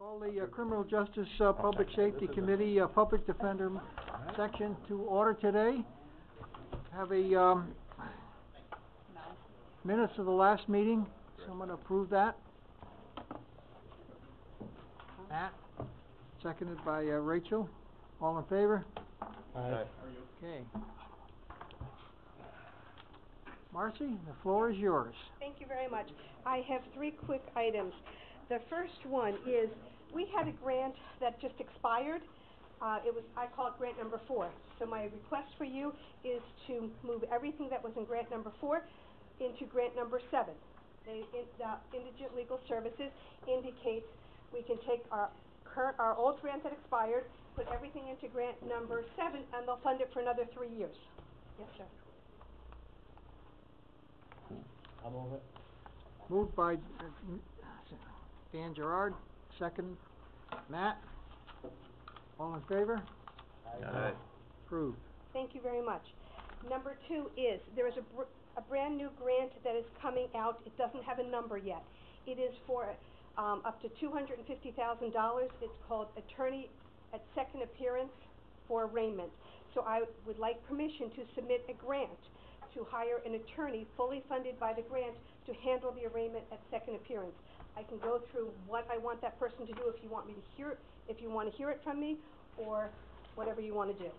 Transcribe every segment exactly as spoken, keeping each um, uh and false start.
Call the uh, Criminal Justice uh, Public Safety Committee, uh, Public Defender section to order today. Have a, um, minutes of the last meeting. Someone approve that? Matt? Seconded by uh, Rachel. All in favor? Aye. Okay. Marcy, the floor is yours. Thank you very much. I have three quick items. The first one is, we had a grant that just expired. Uh, it was, I call it grant number four. So my request for you is to move everything that was in grant number four into grant number seven. The, in, the Indigent Legal Services indicates we can take our current, our old grant that expired, put everything into grant number seven, and they'll fund it for another three years. Yes, sir. I'll move it. Moved by uh, Dan Gerard, second Matt. All in favor? Aye. Approved. Thank you very much. Number two is, there is a, br a brand new grant that is coming out. It doesn't have a number yet. It is for um, up to two hundred fifty thousand dollars. It's called Attorney at Second Appearance for Arraignment. So I would like permission to submit a grant to hire an attorney fully funded by the grant to handle the arraignment at second appearance. I can go through what I want that person to do if you want me to hear it, if you want to hear it from me, or whatever you want to do.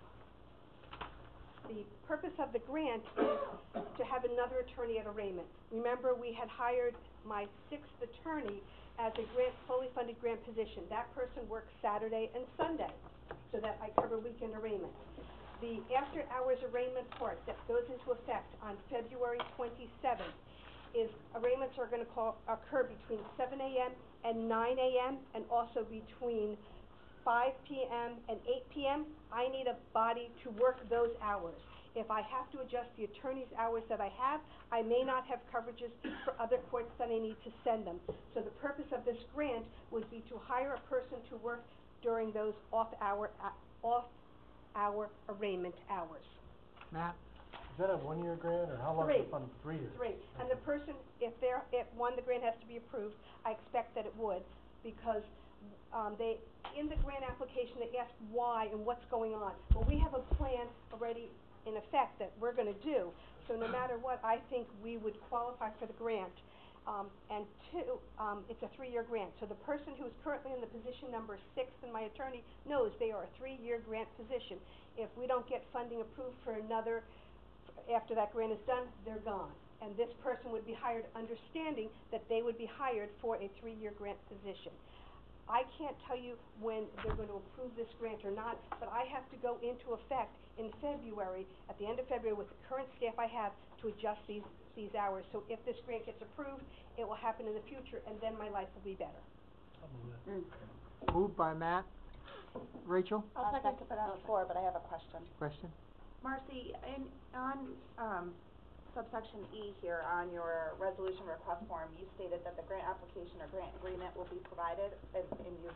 The purpose of the grant is to have another attorney at arraignment. Remember, we had hired my sixth attorney as a grant, fully funded grant position. That person works Saturday and Sunday, so that I cover weekend arraignment. The after-hours arraignment part that goes into effect on February twenty-seventh is arraignments are going to call, occur between seven A M and nine A M and also between five P M and eight P M I need a body to work those hours. If I have to adjust the attorney's hours that I have, I may not have coverages for other courts that I need to send them. So the purpose of this grant would be to hire a person to work during those off-hour, uh, off-hour arraignment hours. Matt? Is that a one-year grant, or how long Three. is it funded? Three years? Three. And the person, if they're, if, one, the grant has to be approved, I expect that it would, because um, they, in the grant application, they ask why and what's going on. Well, we have a plan already in effect that we're gonna do, so no matter what, I think we would qualify for the grant. Um, and two, um, it's a three-year grant, so the person who is currently in the position number six, and my attorney knows they are a three-year grant position. If we don't get funding approved for another, after that grant is done, they're gone. And this person would be hired understanding that they would be hired for a three-year grant position. I can't tell you when they're going to approve this grant or not, but I have to go into effect in February, at the end of February, with the current staff I have to adjust these, these hours. So if this grant gets approved, it will happen in the future, and then my life will be better. I'll move it. Mm. Moved by Matt. Rachel? I'll second to put on the floor, but I have a question. Question? Marcy, in, on, um, subsection E here, on your resolution request form, you stated that the grant application or grant agreement will be provided, and, and you,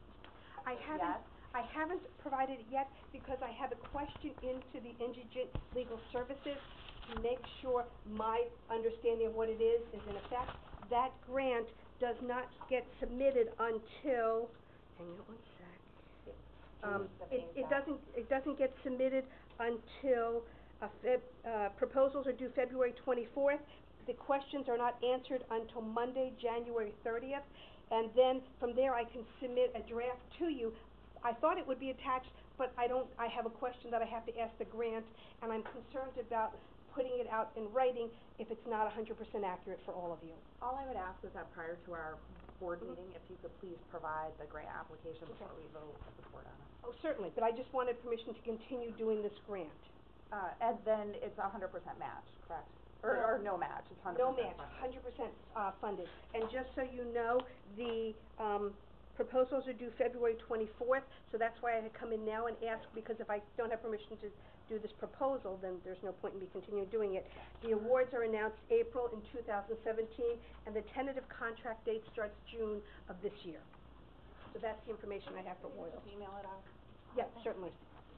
I haven't, yes? I haven't provided it yet because I have a question into the Indigent Legal Services to make sure my understanding of what it is is in effect. That grant does not get submitted until, hang on one sec. Um, it, it doesn't, it doesn't get submitted until, uh, Feb, uh, proposals are due February twenty-fourth. The questions are not answered until Monday, January thirtieth. And then from there I can submit a draft to you. I thought it would be attached, but I don't, I have a question that I have to ask the grant, and I'm concerned about putting it out in writing if it's not one hundred percent accurate for all of you. All I would ask is that prior to our board Mhm. meeting, if you could please provide the grant application Okay. before we vote the board on it. Oh, certainly, but I just wanted permission to continue doing this grant. Uh, and then it's a hundred percent match, correct? Or, No. or no match, it's hundred No percent match, hundred percent, uh, funded. And just so you know, the, um, proposals are due February twenty-fourth, so that's why I had come in now and asked, because if I don't have permission to do this proposal, then there's no point in me continuing doing it. The awards are announced April in two thousand seventeen, and the tentative contract date starts June of this year. So that's the information I have for awards. Just email it out. Yeah, certainly.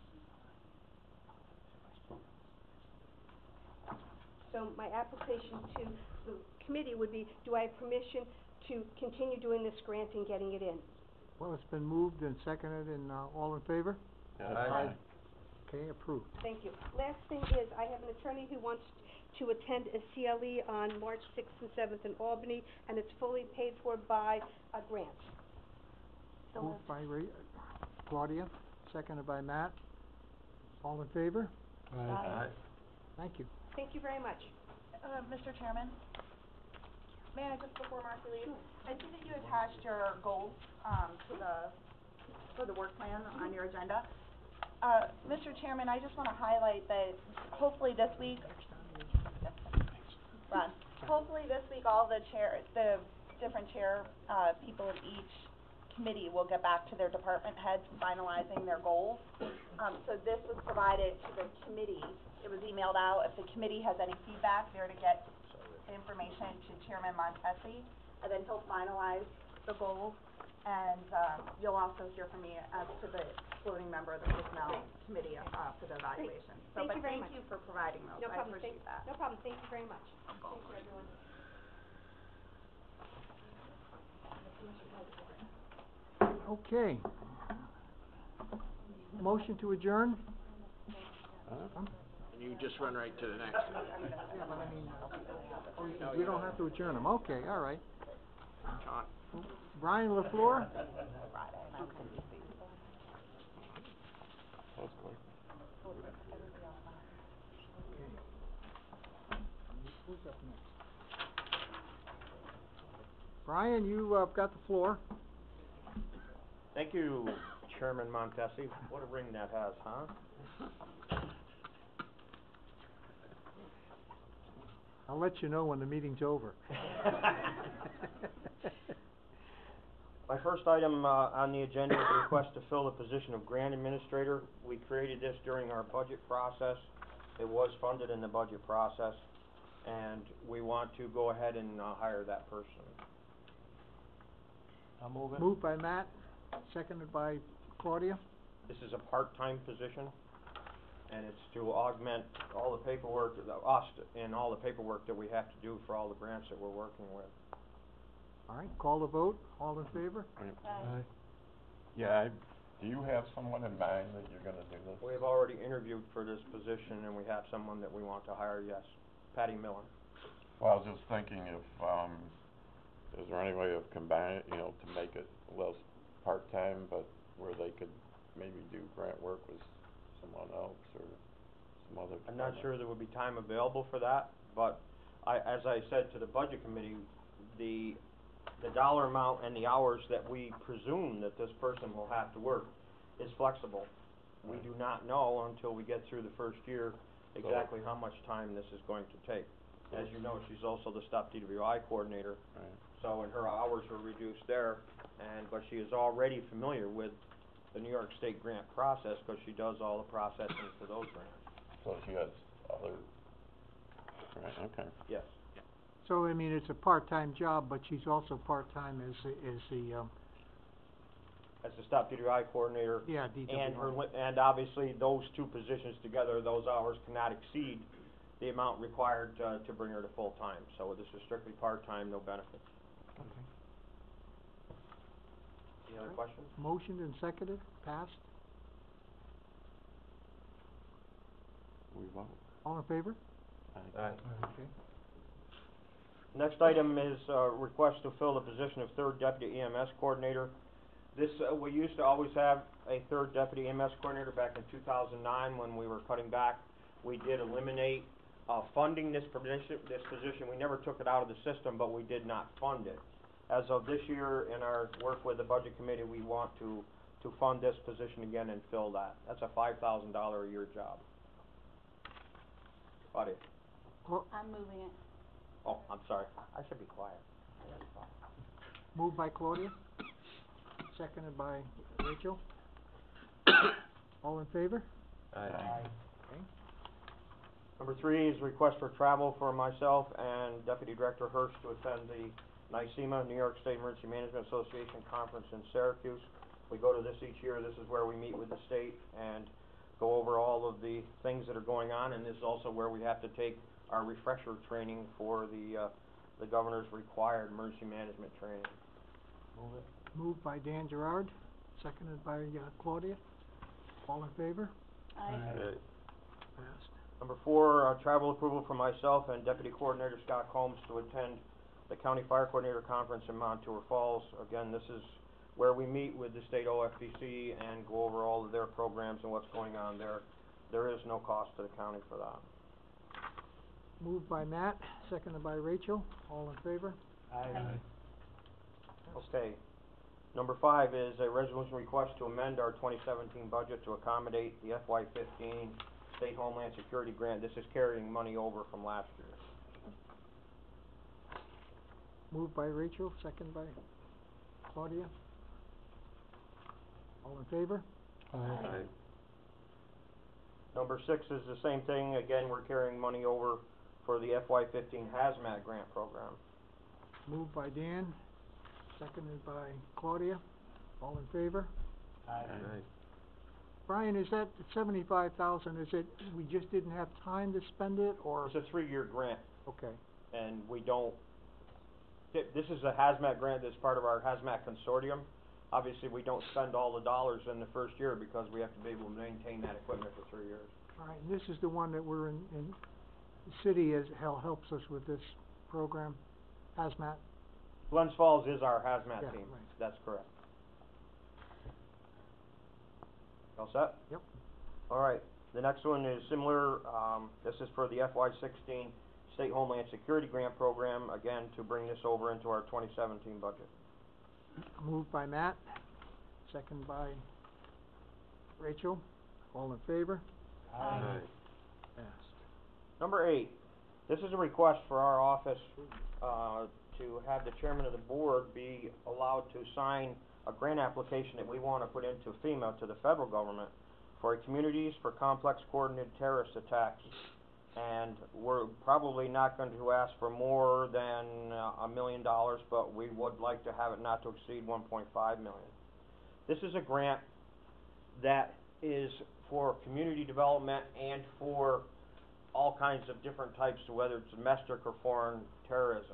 So my application to the committee would be, do I have permission to continue doing this grant and getting it in? Well, it's been moved and seconded, and, uh, all in favor? Aye. Okay, approved. Thank you. Last thing is, I have an attorney who wants to attend a C L E on March sixth and seventh in Albany, and it's fully paid for by a grant. So Moved by Ra- Claudia, seconded by Matt. All in favor? Aye. Thank you. thank you very much. Uh, Mister Chairman, may I just, before Marcy leaves, I see that you attached your goals, um, to the, for the work plan on your agenda. Uh, Mister Chairman, I just wanna highlight that hopefully this week, Ron, hopefully this week all the chair, the different chair, uh, people of each committee will get back to their department heads finalizing their goals. Um, so this was provided to the committee, it was emailed out, if the committee has any feedback, they're to get the information to Chairman Montesi, and then he'll finalize the goals, and, um, you'll also hear from me as to the floating member of the personnel committee, uh, for the evaluation. So, Thank you very But much. thank you for providing those, No I problem, appreciate thank, that. no problem, thank you very much. Thank you, everyone. Okay. Motion to adjourn? Huh? You just run right to the next. Yeah, but I mean, uh, we don't have to adjourn them. Okay, all right. John. Brian LaFleur? That's quick. Who's up next? Brian, you, uh, got the floor. Thank you, Chairman Montesi. What a ring that has, huh? I'll let you know when the meeting's over. My first item uh, on the agenda is a request to fill the position of grant administrator. We created this during our budget process. It was funded in the budget process, and we want to go ahead and uh, hire that person. I'll move it. Moved by Matt, seconded by Claudia. This is a part-time position, and it's to augment all the paperwork, the us, and all the paperwork that we have to do for all the grants that we're working with. All right, call the vote. All in favor? Aye. Yeah, I, do you have someone in mind that you're gonna do this? We have already interviewed for this position, and we have someone that we want to hire, yes. Patty Miller. Well, I was just thinking if, um, is there any way of combining, you know, to make it less part-time, but where they could maybe do grant work with someone else or some other I'm not department? sure there would be time available for that, but I, as I said to the budget committee, the, the dollar amount and the hours that we presume that this person will have to work is flexible. We Right. do not know until we get through the first year exactly how much time this is going to take. As you know, she's also the STOP D W I coordinator, Right. so, and her hours were reduced there, and, but she is already familiar with the New York State grant process, because she does all the processing for those grants. So she has other, right, okay. Yes. So, I mean, it's a part-time job, but she's also part-time as, the- as the, um, As the STOP D W I coordinator, yeah, D W I. and her, li- and obviously, those two positions together, those hours cannot exceed the amount required, uh, to bring her to full-time. So this is strictly part-time, no benefits. Okay. Any other questions? Motioned and seconded, passed. We vote. All in favor? Aye. Okay. Next item is a request to fill the position of third deputy E M S coordinator. This, uh, we used to always have a third deputy E M S coordinator back in two thousand nine when we were cutting back. We did eliminate, uh, funding this position, this position. We never took it out of the system, but we did not fund it. As of this year, in our work with the budget committee, we want to, to fund this position again and fill that. That's a five thousand dollar a year job. Claudia? Cla- I'm moving it. Oh, I'm sorry. I should be quiet. Moved by Claudia, seconded by Rachel. All in favor? Aye. Okay. Number three is request for travel for myself and Deputy Director Hurst to attend the NYSEMA, New York State Emergency Management Association Conference in Syracuse. We go to this each year. This is where we meet with the state and go over all of the things that are going on, and this is also where we have to take our refresher training for the, uh, the governor's required emergency management training. Move it. Moved by Dan Gerard, seconded by uh, Claudia. All in favor? Aye. Passed. Number four, uh, travel approval for myself and Deputy Coordinator Scott Combs to attend the County Fire Coordinator Conference in Montour Falls. Again, this is where we meet with the state O F B C and go over all of their programs and what's going on there. There is no cost to the county for that. Moved by Matt, seconded by Rachel. All in favor? Aye. Okay. Number five is a resolution request to amend our twenty seventeen budget to accommodate the F Y fifteen State Homeland Security Grant. This is carrying money over from last year. Moved by Rachel, seconded by Claudia. All in favor? Aye. Number six is the same thing. Again, we're carrying money over for the F Y fifteen Hazmat Grant Program. Moved by Dan, seconded by Claudia. All in favor? Aye. Brian, is that seventy-five thousand, is it, we just didn't have time to spend it, or? It's a three-year grant, Okay, and we don't, thi- this is a hazmat grant that's part of our hazmat consortium. Obviously, we don't spend all the dollars in the first year because we have to be able to maintain that equipment for three years. all right, and this is the one that we're in, in, the city is, hel- helps us with this program, hazmat? Glens Falls is our hazmat Yeah, team. right. That's correct. All set? Yep. All right, the next one is similar, um, this is for the F Y sixteen State Homeland Security Grant Program, again, to bring this over into our twenty seventeen budget. Moved by Matt, seconded by Rachel. All in favor? Aye. Passed. Number eight, this is a request for our office, uh, to have the chairman of the board be allowed to sign a grant application that we wanna put into FEMA, to the federal government, for Communities for Complex Coordinated Terrorist Attacks. And we're probably not going to ask for more than uh, a million dollars, but we would like to have it not to exceed one point five million. This is a grant that is for community development and for all kinds of different types, whether it's domestic or foreign terrorism.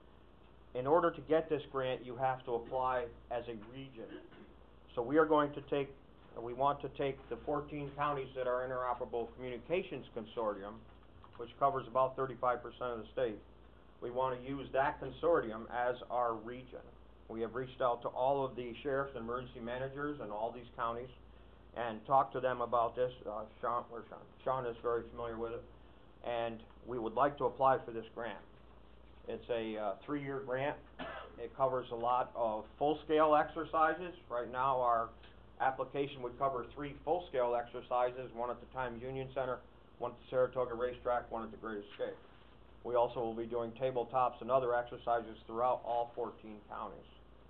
In order to get this grant, you have to apply as a region. So we are going to take, we want to take the fourteen counties that are Interoperable Communications Consortium, which covers about thirty-five percent of the state. We want to use that consortium as our region. We have reached out to all of the sheriffs and emergency managers in all these counties and talked to them about this. Uh, Sean, where's Sean? Sean is very familiar with it. And we would like to apply for this grant. It's a uh, three-year grant. It covers a lot of full-scale exercises. Right now, our application would cover three full-scale exercises, one at the Times Union Center, one at the Saratoga Racetrack, one at the Great Escape. We also will be doing tabletops and other exercises throughout all fourteen counties.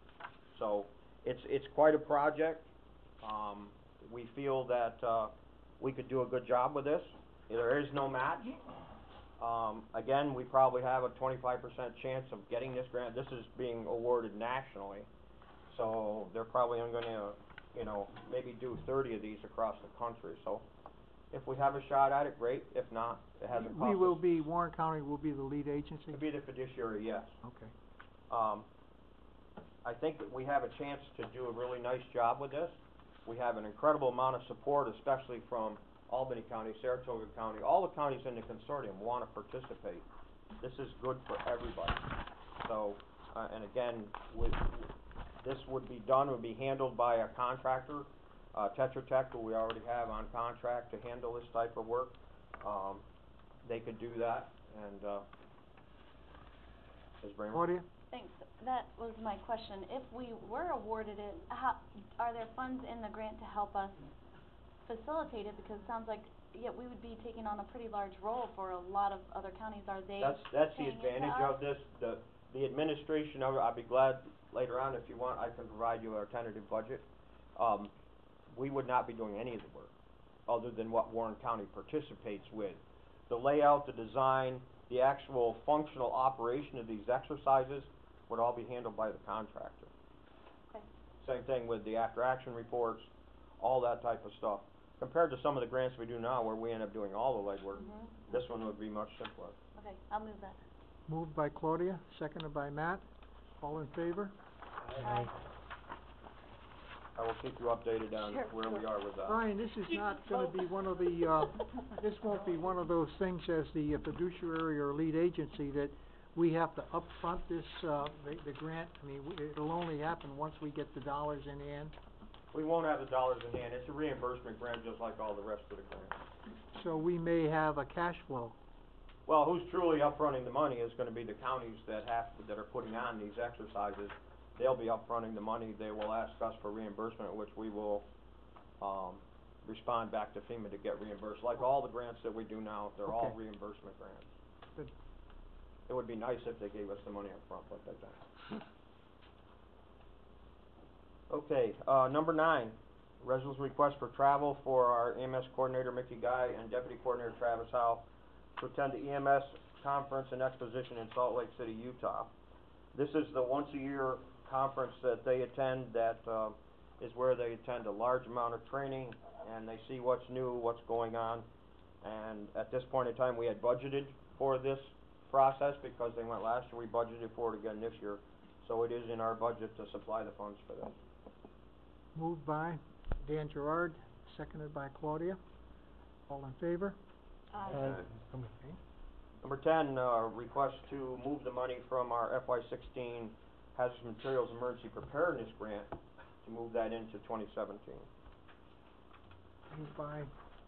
So, it's, it's quite a project. Um, we feel that, uh, we could do a good job with this. There is no match. Um, again, we probably have a twenty-five percent chance of getting this grant. This is being awarded nationally, so they're probably only gonna, you know, maybe do thirty of these across the country. So, if we have a shot at it, great. If not, it hasn't cost We will us. be, Warren County will be the lead agency? To be the fiduciary, yes. Okay. Um, I think that we have a chance to do a really nice job with this. We have an incredible amount of support, especially from Albany County, Saratoga County, all the counties in the consortium want to participate. This is good for everybody. So, uh, and again, with, this would be done, would be handled by a contractor, uh, Tetra Tech, who we already have on contract to handle this type of work. Um, they could do that, and, uh, Miz Bramer? Claudia? Thanks. That was my question. If we were awarded it, how, are there funds in the grant to help us facilitate it? Because it sounds like, yeah, we would be taking on a pretty large role for a lot of other counties. Are they That's, that's the paying into advantage us? of this, the, the administration of it, I'd be glad later on, if you want, I can provide you our tentative budget. Um, we would not be doing any of the work, other than what Warren County participates with. The layout, the design, the actual functional operation of these exercises would all be handled by the contractor. Okay. Same thing with the after-action reports, all that type of stuff. Compared to some of the grants we do now, where we end up doing all the legwork, Mhm. this one would be much simpler. Okay, I'll move that. Moved by Claudia, seconded by Matt. All in favor? Aye. I will keep you updated on Sure, where we sure. are with that. Brian, this is not gonna be one of the, uh, this won't be one of those things as the fiduciary or lead agency that we have to upfront this, uh, the, the grant. I mean, w- it'll only happen once we get the dollars in hand. We won't have the dollars in hand, it's a reimbursement grant just like all the rest of the grants. So we may have a cash flow. Well, who's truly upfronting the money is gonna be the counties that have, that are putting on these exercises. They'll be upfronting the money, they will ask us for reimbursement, which we will, um, respond back to FEMA to get reimbursed. Like all the grants that we do now, they're all Okay. reimbursement grants. Good. It would be nice if they gave us the money up front, but they don't. Okay, uh, number nine, resolution request for travel for our E M S coordinator Mickey Guy and deputy coordinator Travis Howe to attend the E M S conference and exposition in Salt Lake City, Utah. This is the once-a-year conference that they attend that, uh, is where they attend a large amount of training and they see what's new, what's going on. And at this point in time, we had budgeted for this process because they went last year, we budgeted for it again this year. So it is in our budget to supply the funds for this. Moved by Dan Gerard, seconded by Claudia. All in favor? Aye. Okay. Number ten, uh, request to move the money from our F Y sixteen Hazardous Materials Emergency Preparedness Grant to move that into twenty seventeen. Moved by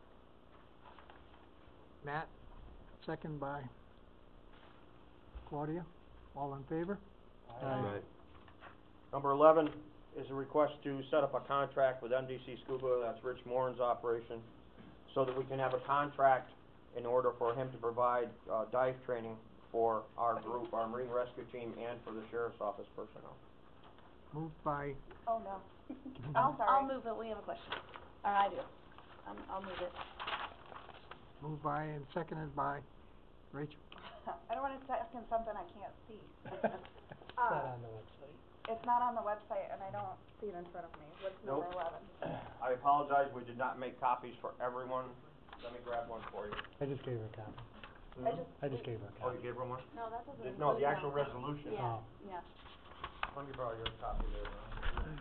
Matt, second by Claudia. All in favor? Aye. Number eleven is a request to set up a contract with M D C Scuba, that's Rich Morin's operation, so that we can have a contract in order for him to provide, uh, dive training for our group, our Marine Rescue Team, and for the Sheriff's Office personnel. Moved by, Oh, no. I'll, I'm sorry. I'll move it, we have a question. Or I do. Um, I'll move it. moved by and seconded by Rachel. I don't wanna second something I can't see. It's Uh, not on the website. It's not on the website and I don't see it in front of me. What's number Nope. eleven? I apologize, we did not make copies for everyone. Let me grab one for you. I just gave her a copy. I just, I just gave her a Oh, copy. you gave her one? No, that doesn't Did- No, include the actual that. resolution. Yeah, Oh. yeah. Let me borrow your copy there, Ron.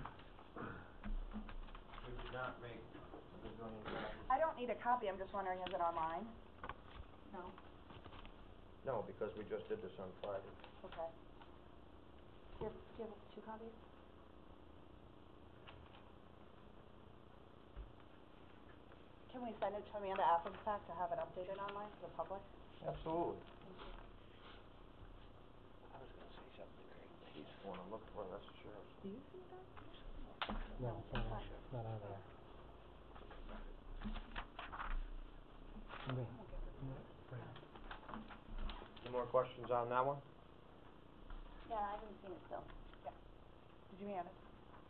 We did not make a gazillion copies. I don't need a copy, I'm just wondering, is it online? No. No, because we just did this on Friday. Okay. Do you have, do you have two copies? Can we send it to Amanda after the fact to have it updated online for the public? Absolutely. I was gonna say something to Craig. He's the one I'm looking for, that's the sheriff's. No, it's not, on- it's not on there. Me. Any more questions on that one? Yeah, I haven't seen it still. Did you hand it?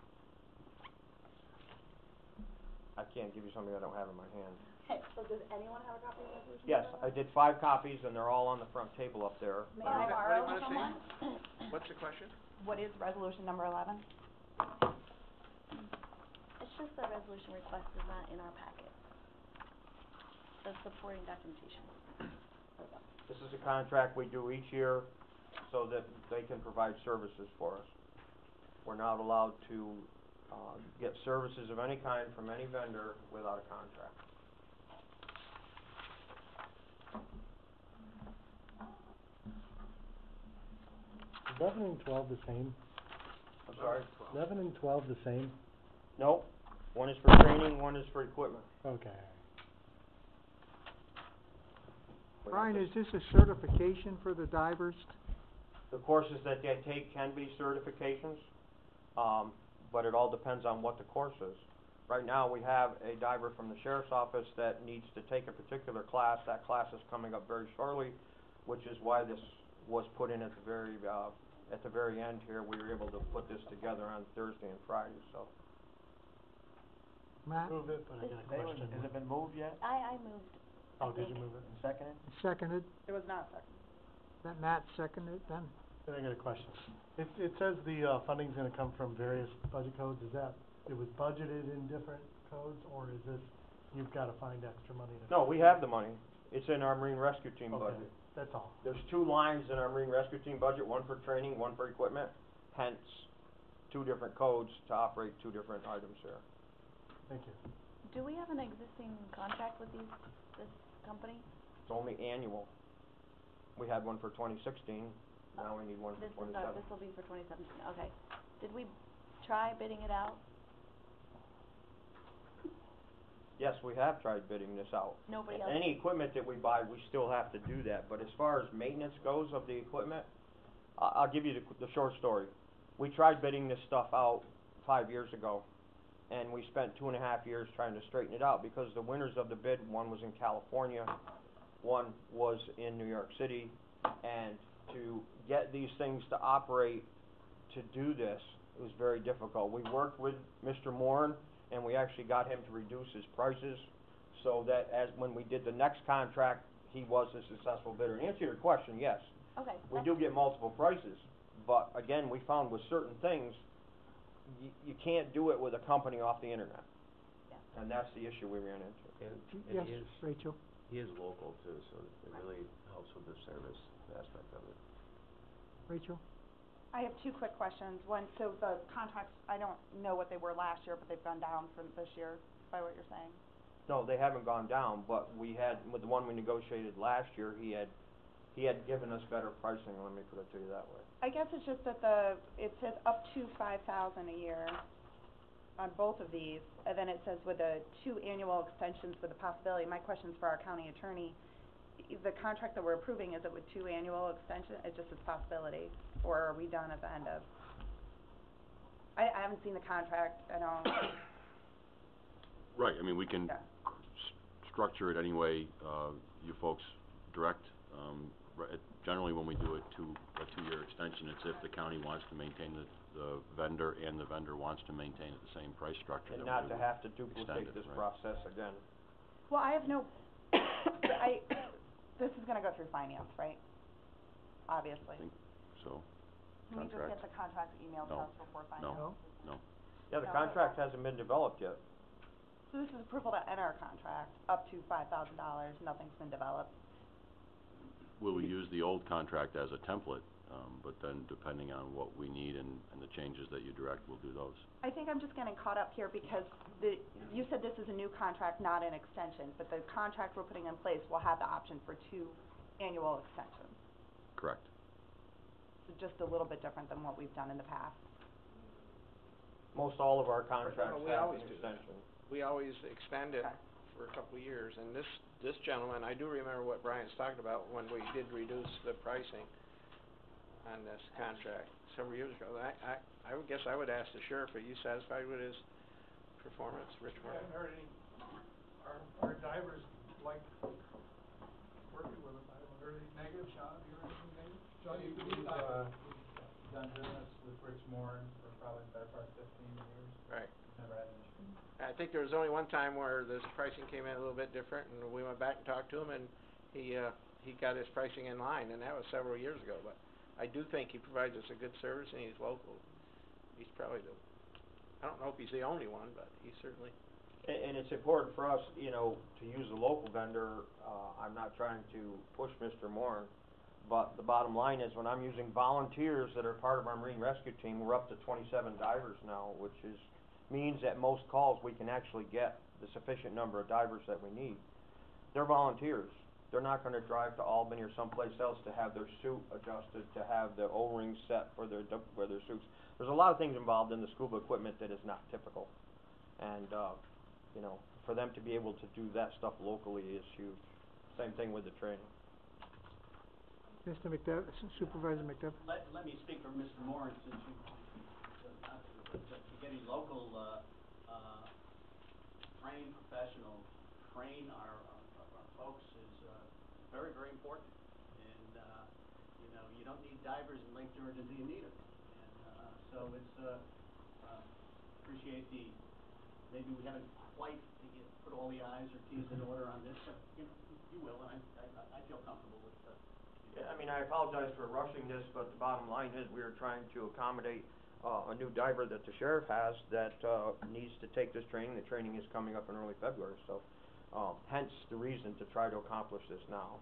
I can't give you something I don't have in my hand. Okay, so does anyone have a copy of the resolution? Yes, number I one? did five copies and they're all on the front table up there. May What do I you- what do borrow you wanna someone? What's the question? What is resolution number eleven? It's just the resolution request is not in our packet. The supporting documentation. This is a contract we do each year so that they can provide services for us. We're not allowed to, uh, get services of any kind from any vendor without a contract. Is eleven and twelve the same? I'm sorry? Eleven and twelve the same? No, one is for training, one is for equipment. Okay. We have Brian, to- is this a certification for the divers? The courses that they take can be certifications, um, but it all depends on what the course is. Right now, we have a diver from the sheriff's office that needs to take a particular class. That class is coming up very shortly, which is why this was put in at the very, uh, at the very end here. We were able to put this together on Thursday and Friday, so. Matt, Move it, but I got a question. Has it been moved yet? I, I moved. Oh, did you move it? Seconded? seconded. It was not second. That Matt seconded then? Then I got a question. It, it says the, uh, funding's gonna come from various budget codes. Is that, it was budgeted in different codes, or is this, you've gotta find extra money to? No, we have the money. It's in our Marine Rescue Team Okay, budget. that's all. There's two lines in our Marine Rescue Team budget, one for training, one for equipment. Hence, two different codes to operate two different items here. Thank you. Do we have an existing contract with these, this company? It's only annual. We had one for twenty sixteen, now we need one for This is, twenty-seven. uh, this will be for twenty seventeen, okay. Did we try bidding it out? Yes, we have tried bidding this out. Nobody else? Any equipment that we buy, we still have to do that, but as far as maintenance goes of the equipment, I- I'll give you the, the short story. We tried bidding this stuff out five years ago, and we spent two and a half years trying to straighten it out, because the winners of the bid, one was in California, one was in New York City, and to get these things to operate, to do this, it was very difficult. We worked with Mister Moran, and we actually got him to reduce his prices, so that as, when we did the next contract, he was a successful bidder. And to answer your question, yes, Okay. we that's- do get multiple prices, but again, we found with certain things, you, you can't do it with a company off the internet. Yeah. And that's the issue we ran into. And, Yes, and he is, Rachel? he is local too, so it really helps with the service aspect of it. Rachel? I have two quick questions. One, so the contracts, I don't know what they were last year, but they've gone down from this year, by what you're saying? No, they haven't gone down, but we had, with the one we negotiated last year, he had, he had given us better pricing, let me put it to you that way. I guess it's just that the, it says up to five thousand a year on both of these, and then it says with the two annual extensions with the possibility. My question's for our county attorney. I- The contract that we're approving, is it with two annual extension, it just says possibility, or are we done at the end of? I, I haven't seen the contract, I don't, Right, I mean, we can Yeah. s- structure it any way, uh, you folks direct. Um, ri- it- generally, when we do a two, a two-year extension, it's if the county wants to maintain the, the vendor and the vendor wants to maintain at the same price structure. And then not we to would have to extend duplicate it, this right. process again. well, I have no, I, this is gonna go through finance, right? Obviously. I think so, Can we just contract. get the contract emailed to No. us before No. finance? No? No, Yeah, the No. contract hasn't been developed yet. So this is approval to enter a contract, up to five thousand dollars, nothing's been developed. we'll use the old contract as a template, um, but then depending on what we need and, and the changes that you direct, we'll do those. I think I'm just getting caught up here because the, you said this is a new contract, not an extension, but the contract we're putting in place will have the option for two annual extensions. Correct. So just a little bit different than what we've done in the past. Most all of our contracts we have always an do. extension. We always extend it Okay. for a couple of years, and this, this gentleman, I do remember what Brian's talking about when we did reduce the pricing on this contract several years ago. I, I, I would guess I would ask the sheriff, are you satisfied with his performance, Rich I Moore? haven't heard any, our, our divers like working with them, I haven't heard any negative, Sean, have you heard anything negative? Sean, you, you We've, dive. uh, we've done business with Rich Moran for probably the better part of fifteen years. Right. Never had an issue. I think there was only one time where this pricing came in a little bit different, and we went back and talked to him, and he, uh, he got his pricing in line, and that was several years ago, but I do think he provides us a good service, and he's local. He's probably the, I don't know if he's the only one, but he certainly, And, and it's important for us, you know, to use a local vendor. Uh, I'm not trying to push Mister Moran, but the bottom line is when I'm using volunteers that are part of our Marine Rescue Team, we're up to twenty-seven divers now, which is, means that most calls we can actually get the sufficient number of divers that we need. They're volunteers. They're not gonna drive to Albany or someplace else to have their suit adjusted, to have the O-rings set for their, du- for their suits. There's a lot of things involved in the scuba equipment that is not typical. And, uh, you know, for them to be able to do that stuff locally is huge. Same thing with the training. Mister McDevitt, Supervisor McDevitt? Let, let me speak for Mister Moore, since you, uh, not to, but to to getting local, uh, uh, trained professionals, train our, our, our folks is, uh, very, very important. And, uh, you know, you don't need divers in Lake George until you need them. And, uh, so it's, uh, uh, appreciate the, maybe we haven't quite to get, put all the i's or t's in order on this, but, you know, you will, and I, I, I feel comfortable with, uh, Yeah, I mean, I apologize for rushing this, but the bottom line is we are trying to accommodate, uh, a new diver that the sheriff has that, uh, needs to take this training. The training is coming up in early February, so, um, hence the reason to try to accomplish this now.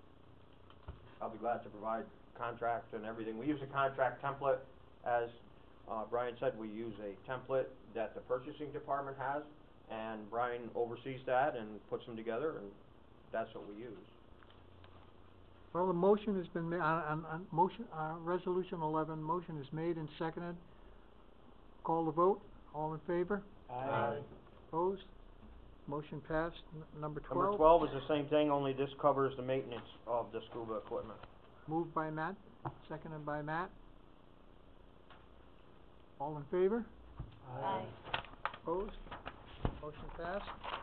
I'll be glad to provide contract and everything. We use a contract template as Uh, Brian said we use a template that the purchasing department has, and Brian oversees that and puts them together, and that's what we use. Well, the motion has been ma- on, on, on motion, uh, resolution eleven, motion is made and seconded. Call the vote, all in favor? Aye. Opposed? Motion passed. N- number twelve? Number twelve is the same thing, only this covers the maintenance of the scuba equipment. Moved by Matt, seconded by Matt. All in favor? Aye. Opposed? Motion passed.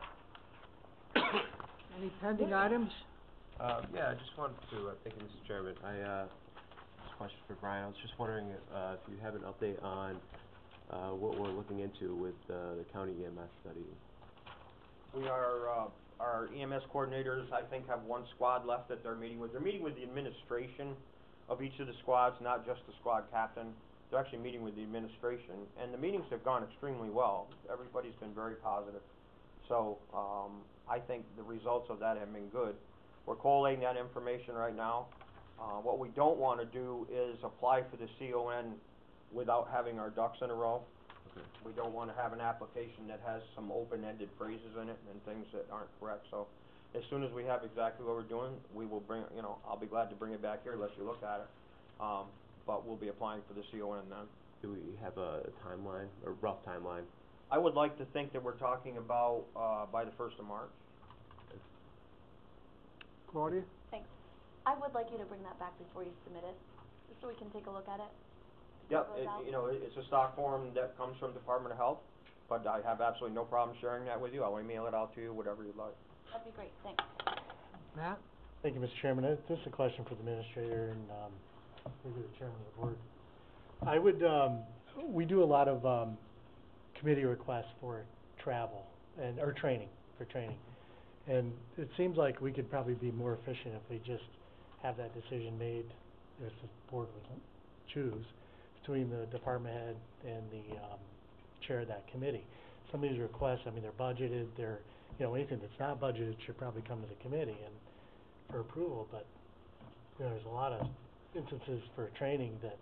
Any pending items? Uh, yeah, I just wanted to, uh, thank you, Mister Chairman. I, uh, this question for Brian. I was just wondering, uh, if you have an update on, uh, what we're looking into with, uh, the county E M S study. We are, uh, our E M S coordinators, I think, have one squad left that they're meeting with. They're meeting with the administration of each of the squads, not just the squad captain. They're actually meeting with the administration, and the meetings have gone extremely well. Everybody's been very positive. So, um, I think the results of that have been good. We're collating that information right now. Uh, what we don't wanna do is apply for the C O N without having our ducks in a row. Okay. We don't wanna have an application that has some open-ended phrases in it and things that aren't correct, so as soon as we have exactly what we're doing, we will bring, you know, I'll be glad to bring it back here, let you look at it. Um, but we'll be applying for the C O N then. Do we have a timeline, a rough timeline? I would like to think that we're talking about, uh, by the first of March. Claudia? Thanks. I would like you to bring that back before you submit it, just so we can take a look at it. Yep, Goes it, out. you know, it- it's a stock form that comes from Department of Health, but I have absolutely no problem sharing that with you. I'll email it out to you, whatever you'd like. That'd be great, thanks. Matt? Thank you, Mister Chairman. Uh, This is a question for the administrator and, um, maybe the chairman of the board. I would, um, we do a lot of, um, committee requests for travel and, or training, for training. And it seems like we could probably be more efficient if we just have that decision made, if the board would choose, between the department head and the, um, chair of that committee. Some of these requests, I mean, they're budgeted, they're, you know, anything that's not budgeted should probably come to the committee and, for approval, but, you know, there's a lot of instances for training that,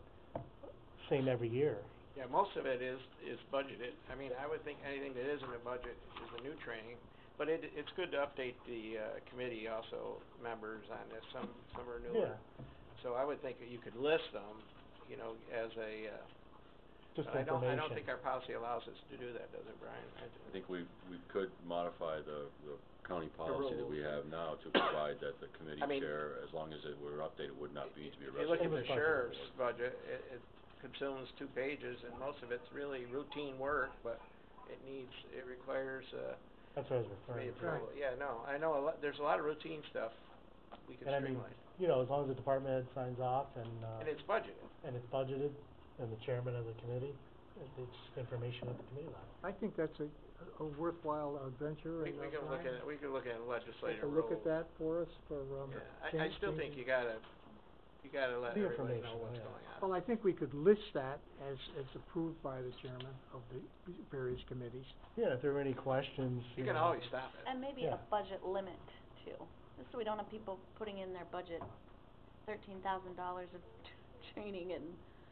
same every year. Yeah, most of it is, is budgeted. I mean, I would think anything that isn't a budget is a new training, but it, it's good to update the, uh, committee also, members on this, some, some are newer. Yeah. So I would think that you could list them, you know, as a, uh, Just but I don't, I don't information. think our policy allows us to do that, does it, Brian? I think we, we could modify the, the county policy that we have now to provide that the committee I mean- chair, as long as it were updated, would not be to be If you look arrested. at the It was sheriff's budget, it, it consumes two pages, and most of it's really routine work, but it needs, it requires, uh, That's what I was committee referring to. approval. Yeah, no, I know a lot, there's a lot of routine stuff we can And I mean, streamline, you know, as long as the department head signs off and, uh, and it's budgeted. and it's budgeted, and the chairman of the committee, it- it's information at the committee level. I think that's a, a worthwhile adventure, We, and, we uh, can look Brian, at, it- we can look at legislative take a rules. look at that for us, for, um, Yeah, I, I change- still think changing- you gotta, you gotta let The everybody know information, what's yeah. going on. Well, I think we could list that as, as approved by the chairman of the various committees. Yeah, if there were any questions, You you can know. always stop it. And maybe a Yeah. budget limit too, just so we don't have people putting in their budget thirteen thousand dollars of training and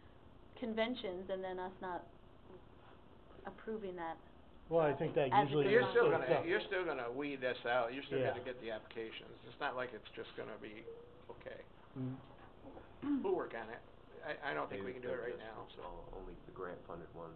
conventions and then us not approving that. Well, I think that As it usually. goes You're on. still is- gonna, yeah. you're still gonna weed this out, you're still Yeah. gonna get the applications, it's not like it's just gonna be, okay. Mm. We'll work on it. I, I don't think we Maybe can do it maybe right that's now, so. all- Only the grant funded ones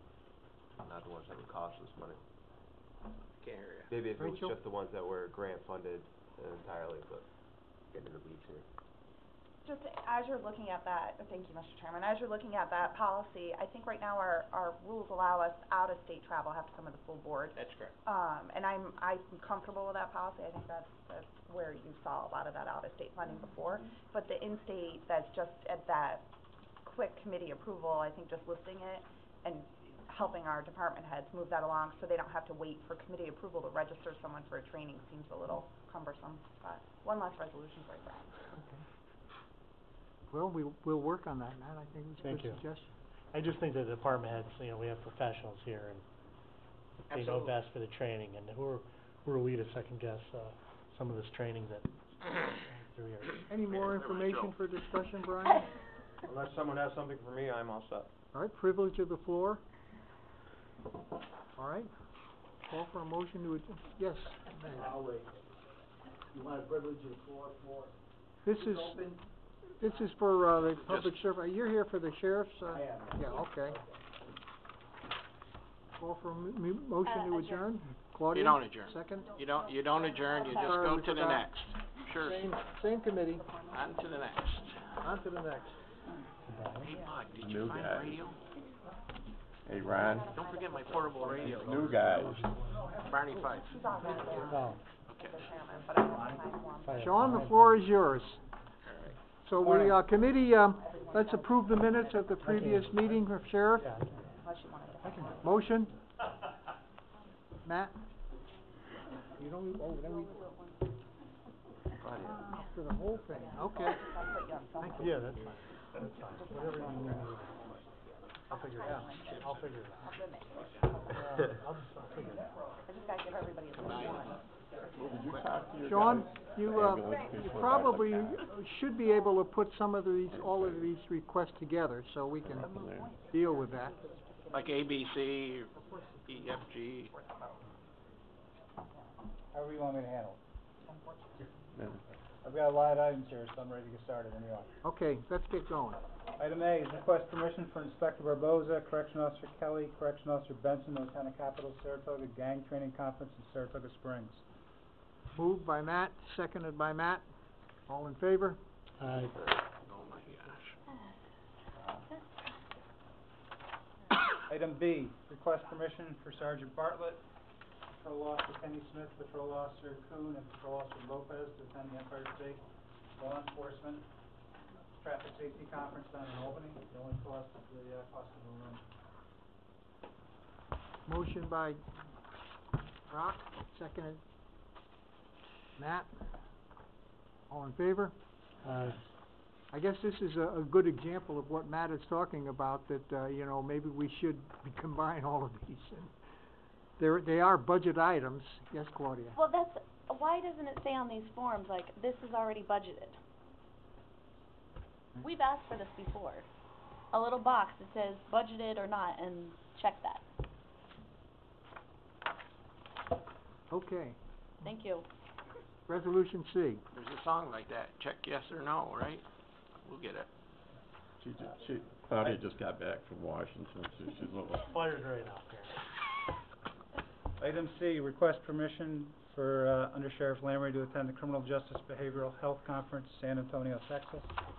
and not the ones that would cost us money. Can't hear you. Maybe if it was Rachel? just the ones that were grant funded entirely, but getting in the weeds here. Just as you're looking at that, thank you, Mister Chairman, as you're looking at that policy, I think right now our, our rules allow us out-of-state travel have to come to the full board. That's correct. Um, and I'm, I'm comfortable with that policy, I think that's, that's where you saw a lot of that out-of-state funding before. But the in-state, that's just at that quick committee approval, I think just listing it and helping our department heads move that along so they don't have to wait for committee approval to register someone for a training seems a little cumbersome, but one less resolution for it, Brian. Okay. Well, we, we'll work on that, Matt, I think it's a Thank good you. suggestion. I just think the department heads, you know, we have professionals here and they know Absolutely. best for the training, and who are, who are we to second guess, uh, some of this training that through here. Any more information for discussion, Brian? Unless someone has something for me, I'm all set. All right, privilege of the floor. All right, call for a motion to adjourn. Yes, Matt. I'll wait. You want a privilege of the floor for? This is, Open? this is for, uh, the public serv- you're here for the sheriff's, uh? I am. Yeah, okay. Call for a m- m- motion Uh, to adjourn. adjourn. Claudia? You don't adjourn. Second? You don't, you don't adjourn, you just Sorry, go we to the forgot. next. Sure, Same, same committee, on to the next. on to the next. Hey, Bud, did New you find guy. the radio? Hey, Ron, Don't forget my portable radio. new guys. Barney Fife. Oh, Okay. Sean, the floor is yours. So we, uh, committee, um, let's approve the minutes of the previous meeting of sheriff. yeah, I can. Motion? Matt? You don't, oh, then we, for the whole thing, okay. Thank you. Yeah, that's fine, that's fine, whatever you need. I'll figure it out, I'll figure it out. Uh, I'll just, I'll figure it out. Did you talk to your Sean, guys? you, uh, Ambulance you people? probably should be able to put some of these, all of these requests together, so we can deal with that. Like A B C, E F G. However you want me to handle it. Yeah. I've got a lot of items here, so I'm ready to get started when you are. Okay, let's get going. Item A is request permission for Inspector Barboza, Correction Officer Kelly, Correction Officer Benson, Lieutenant Capital, Saratoga Gang Training Conference in Saratoga Springs. Moved by Matt, seconded by Matt. All in favor? Aye. Oh my gosh. Item B, request permission for Sergeant Bartlett, Patrol Officer Kenny Smith, Patrol Officer Kuhn, and Patrol Officer Lopez to attend the Empire State Law Enforcement Traffic Safety Conference down in Albany. The only cost is the, uh, cost of the room. Motion by Rock, seconded Matt. All in favor? Aye. I guess this is a, a good example of what Matt is talking about, that, uh, you know, maybe we should combine all of these. And They're, they are budget items. Yes, Claudia? Well, that's, why doesn't it say on these forms, like, this is already budgeted? We've asked for this before. A little box that says budgeted or not, and check that. Okay. Thank you. Resolution C. There's a song like that, check yes or no, right? We'll get it. She just, she, Claudia just got back from Washington, so she's a little. Fire's right out there. Item C, request permission for, uh, Under Sheriff Lamry to attend the Criminal Justice Behavioral Health Conference, San Antonio, Texas.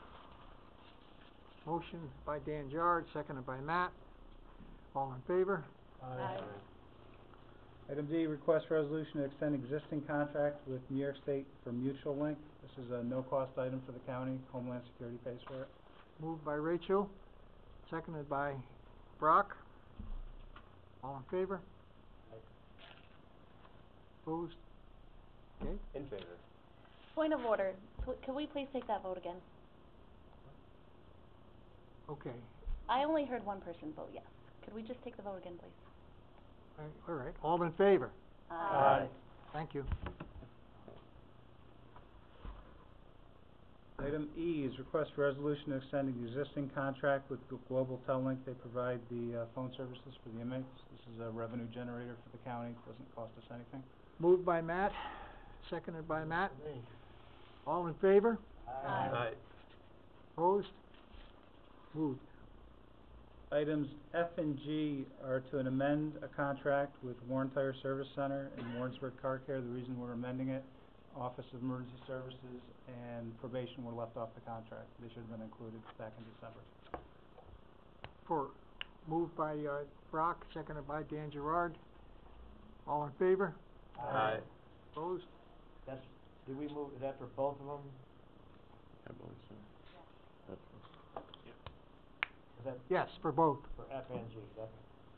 Motion by Dan Jard, seconded by Matt. All in favor? Aye. Item D, request resolution to extend existing contract with New York State for Mutual Link. This is a no-cost item for the county. Homeland Security pays for it. Moved by Rachel, seconded by Brock. All in favor? Opposed? Okay. In favor. Point of order, Pl- could we please take that vote again? Okay. I only heard one person vote yes. Could we just take the vote again, please? All right, all in favor? Aye. Thank you. Item E is request for resolution to extend the existing contract with G- Global Telink. They provide the, uh, phone services for the inmates. This is a revenue generator for the county. Doesn't cost us anything. Moved by Matt, seconded by Matt. Me. All in favor? Aye. Opposed? Moved. Items F and G are to an amend a contract with Warren Tire Service Center and Warrensburg Car Care. The reason we're amending it, Office of Emergency Services and probation were left off the contract. They should have been included back in December. For, moved by, uh, Brock, seconded by Dan Gerard. All in favor? Aye. Opposed? That's, did we move, is that for both of them? I believe so. That's, Is that Yes, for both. for F and G? That's,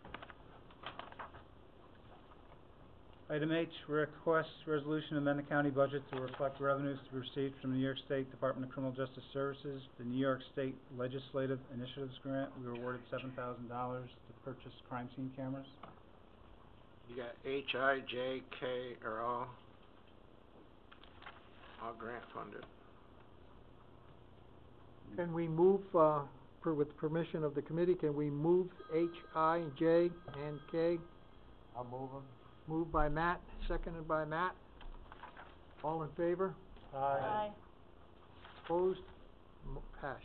Item H, request resolution to amend the county budget to reflect revenues to be received from the New York State Department of Criminal Justice Services. The New York State Legislative Initiatives Grant, we were awarded seven thousand dollars to purchase crime scene cameras. You got H, I, J, K, are all, all grant funded. Can we move, uh, per, with permission of the committee, can we move H, I, J, and K? I'll move them. Moved by Matt, seconded by Matt. All in favor? Aye. Opposed? Mo- Passed.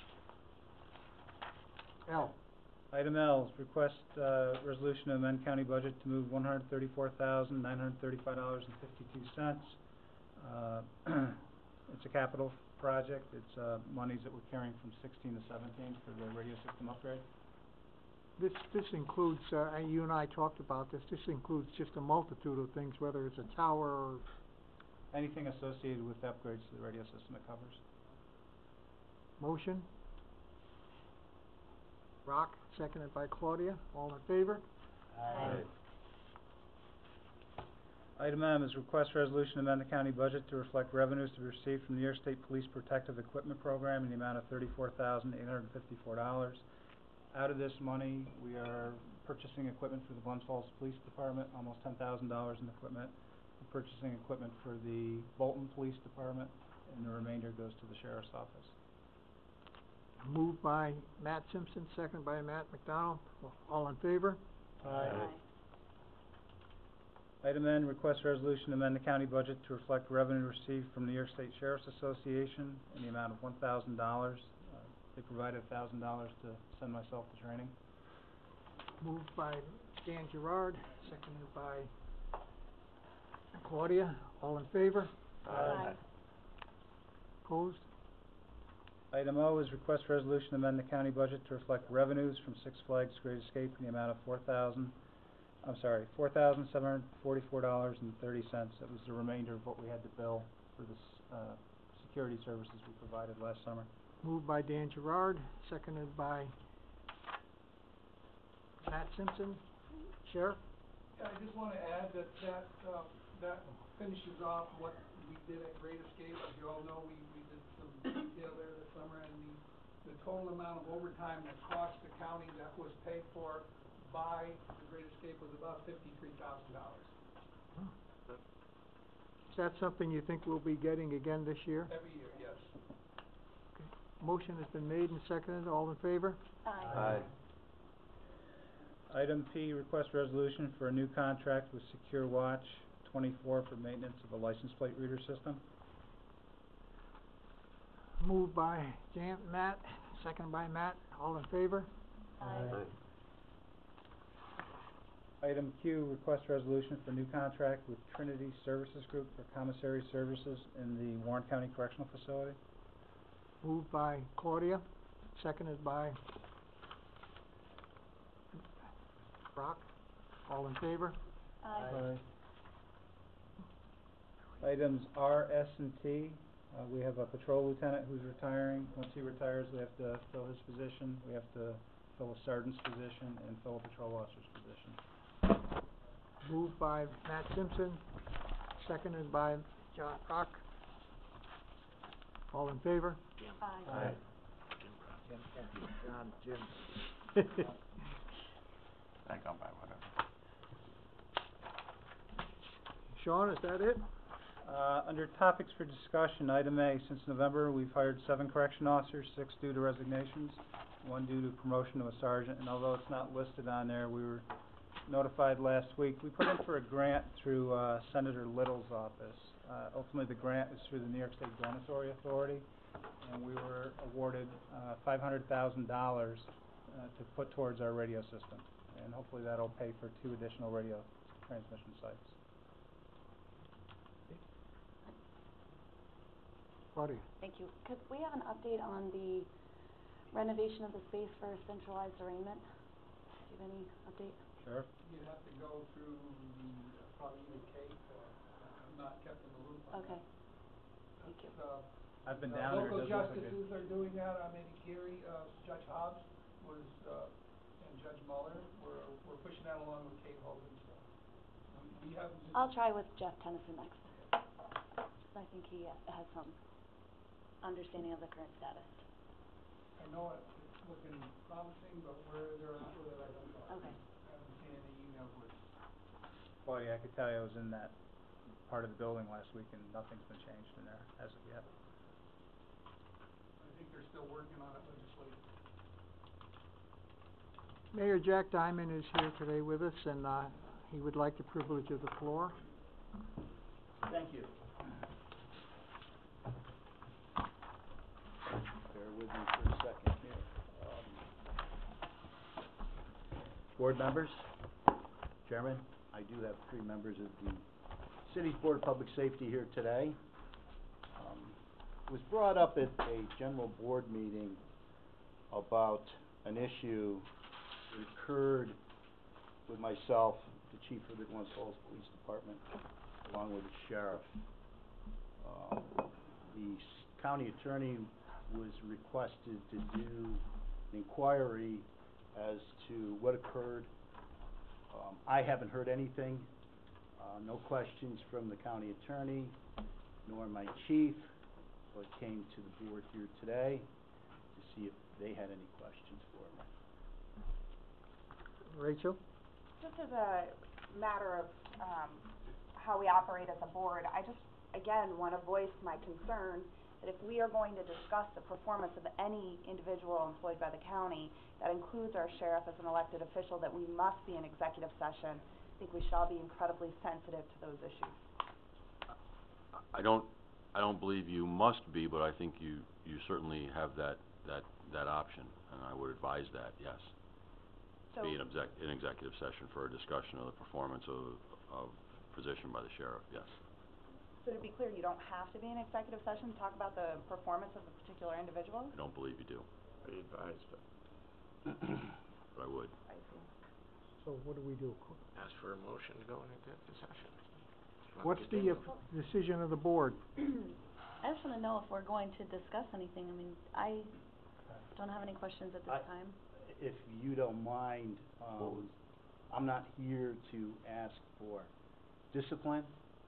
L. Item L is request, uh, resolution to amend county budget to move one hundred thirty-four thousand, nine hundred thirty-five dollars and fifty-two cents. Uh, it's a capital project, it's, uh, monies that we're carrying from sixteen to seventeen for the radio system upgrade. This, this includes, uh, and you and I talked about this, this includes just a multitude of things, whether it's a tower or, Anything associated with upgrades to the radio system it covers. motion? Rock, seconded by Claudia, all in favor? Aye. Item M is request resolution to amend the county budget to reflect revenues to be received from the New York State Police Protective Equipment Program in the amount of thirty-four thousand, eight hundred fifty-four dollars. Out of this money, we are purchasing equipment for the Glens Falls Police Department, almost ten thousand dollars in equipment. We're purchasing equipment for the Bolton Police Department, and the remainder goes to the Sheriff's Office. Moved by Matt Simpson, seconded by Matt McDonald, all in favor? Aye. Item N, request resolution to amend the county budget to reflect revenue received from New York State Sheriff's Association in the amount of one thousand dollars. Uh, they provided one thousand dollars to send myself to training. Moved by Dan Gerard, seconded by Claudia, all in favor? Aye. Opposed? Item O is request resolution to amend the county budget to reflect revenues from Six Flags Great Escape in the amount of four thousand, I'm sorry, four thousand seven hundred forty-four dollars and thirty cents. That was the remainder of what we had to bill for the, uh, security services we provided last summer. Moved by Dan Gerard, seconded by Matt Simpson. Sheriff? Yeah, I just wanna add that, that, uh, that finishes off what we did at Great Escape. As you all know, we, we did some detail there this summer, and the, the total amount of overtime that cost the county that was paid for by the Great Escape was about fifty-three thousand dollars Is that something you think we'll be getting again this year? every year, yes. Motion has been made and seconded, all in favor? Aye. Item P, request resolution for a new contract with Secure Watch twenty-four for maintenance of a license plate reader system. Moved by Jan, Matt, seconded by Matt, all in favor? Aye. Item Q, request resolution for new contract with Trinity Services Group for commissary services in the Warren County Correctional Facility. Moved by Claudia, seconded by Brock, all in favor? Aye. Items R, S, and T, uh, we have a patrol lieutenant who's retiring. Once he retires, we have to fill his position. We have to fill a sergeant's position and fill a patrol officer's position. Moved by Matt Simpson, seconded by John Brock. All in favor? Aye. Jim, Jim, John, Jim. I go by whatever. Sean, is that it? Uh, under topics for discussion, item A, since November, we've hired seven correction officers, six due to resignations, one due to promotion of a sergeant, and although it's not listed on there, we were notified last week. We put in for a grant through, uh, Senator Little's office. Uh, ultimately, the grant is through the New York State Dormitory Authority, and we were awarded, uh, five hundred thousand dollars, uh, to put towards our radio system. And hopefully that'll pay for two additional radio transmission sites. Claudia? Thank you. Could we have an update on the renovation of the space for centralized arraignment? Do you have any update? Sure. You'd have to go through the, uh, probably the Kate, uh, I'm not kept in the loop on Okay. that. Thank you. Uh, I've been uh, down there, it Local does look like it. justices are doing that, uh, maybe Gary, uh, Judge Hobbs was, uh, and Judge Muller, we're, we're pushing that along with Kate Hogan, so. We, we haven't. been- I'll try with Jeff Tennyson next. I think he has some understanding of the current status. I know it- it's looking promising, but where they're at with it, I don't know. Okay. I haven't seen any emails with it. Well, yeah, I could tell you I was in that part of the building last week and nothing's been changed in there as of yet. I think they're still working on it legislatively. Mayor Jack Diamond is here today with us, and, uh, he would like the privilege of the floor. Thank you. Bear with me for a second here. Um, Board members, Chairman, I do have three members of the City's Board of Public Safety here today. Um, it was brought up at a general board meeting about an issue that occurred with myself, the chief of the Glens Falls Police Department, along with the sheriff. Um, the s- county attorney was requested to do an inquiry as to what occurred. Um, I haven't heard anything, uh, no questions from the county attorney, nor my chief, so I came to the board here today to see if they had any questions for me. Rachel? Just as a matter of, um, how we operate as a board, I just, again, wanna voice my concern that if we are going to discuss the performance of any individual employed by the county, that includes our sheriff as an elected official, that we must be in executive session. I think we should all be incredibly sensitive to those issues. I don't, I don't believe you must be, but I think you, you certainly have that, that, that option, and I would advise that, yes. So, Be an exec, an executive session for a discussion of the performance of, of position by the sheriff, yes. so to be clear, you don't have to be in executive session to talk about the performance of a particular individual? I don't believe you do, Be advised, but but I would. I see. So what do we do? ask for a motion to go into executive session. Just wanna What's the, uh, continue. decision of the board? I just wanna know if we're going to discuss anything. I mean, I don't have any questions at this I- time. If you don't mind, um, I'm not here to ask for discipline.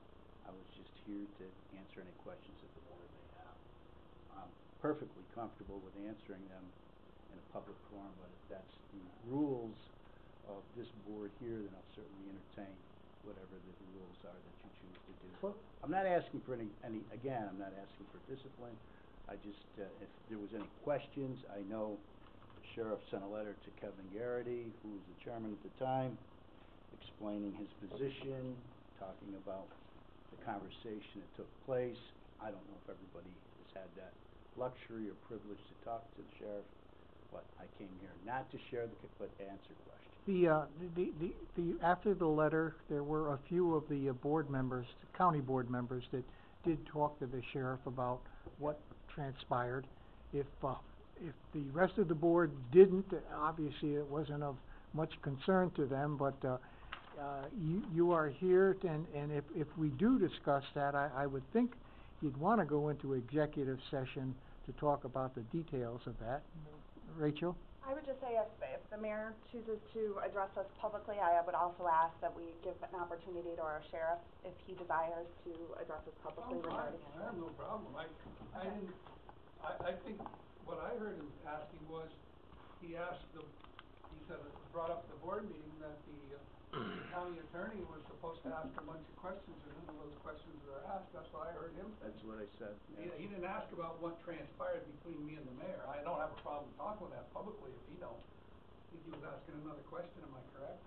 I was just here to answer any questions that the board may have. I'm perfectly comfortable with answering them in a public forum, but if that's the rules of this board here, then I'll certainly entertain whatever the rules are that you choose to do. Well- I'm not asking for any, any, again, I'm not asking for discipline. I just, uh, if there was any questions, I know the sheriff sent a letter to Kevin Garrity, who was the chairman at the time, explaining his position, talking about the conversation that took place. I don't know if everybody has had that luxury or privilege to talk to the sheriff, but I came here not to share the, c- but to answer questions. The, uh, the, the, the, after the letter, there were a few of the uh, board members, county board members, that did talk to the sheriff about what transpired. If, uh, if the rest of the board didn't, obviously it wasn't of much concern to them, but, uh, uh, you, you are here, to- and, and if, if we do discuss that, I, I would think you'd wanna go into executive session to talk about the details of that. Rachel? I would just say if, if the mayor chooses to address us publicly, I would also ask that we give an opportunity to our sheriff if he desires to address us publicly I'm fine, regarding it. I have no problem, I, I didn't, I, I think what I heard him asking was, he asked the, he said, it brought up at the board meeting that the uh, county attorney was supposed to ask a bunch of questions, and none of those questions were asked, that's what I heard him say. That's what I said, He, yeah. he didn't ask about what transpired between me and the mayor, I don't have a problem talking with that publicly if he don't. I think he was asking another question, am I correct?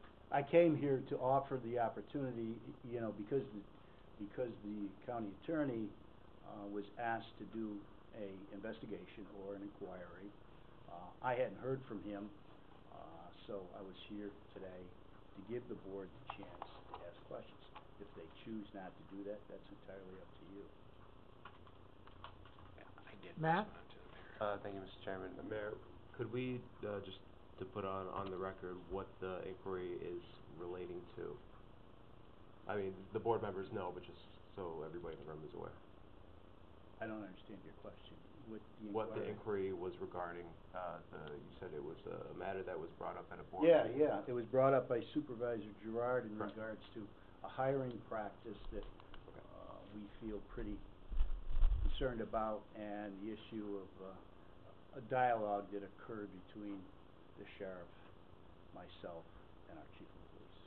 I came here to offer the opportunity, you know, because the, because the county attorney, uh, was asked to do a investigation or an inquiry. Uh, I hadn't heard from him, uh, so I was here today to give the board the chance to ask questions. If they choose not to do that, that's entirely up to you. Yeah, I did Matt? pass it on to the mayor. Uh, thank you, Mister Chairman. Uh, Mayor, could we, uh, just to put on, on the record what the inquiry is relating to? I mean, the board members know, but just so everybody in the room is aware. I don't understand your question. What the What the inquiry? inquiry was regarding, uh, the, you said it was a matter that was brought up at a board Yeah, meeting. yeah, it was brought up by Supervisor Gerard in Correct. regards to a hiring practice that, Okay. uh, we feel pretty concerned about, and the issue of, uh, a dialogue that occurred between the sheriff, myself, and our chief of police.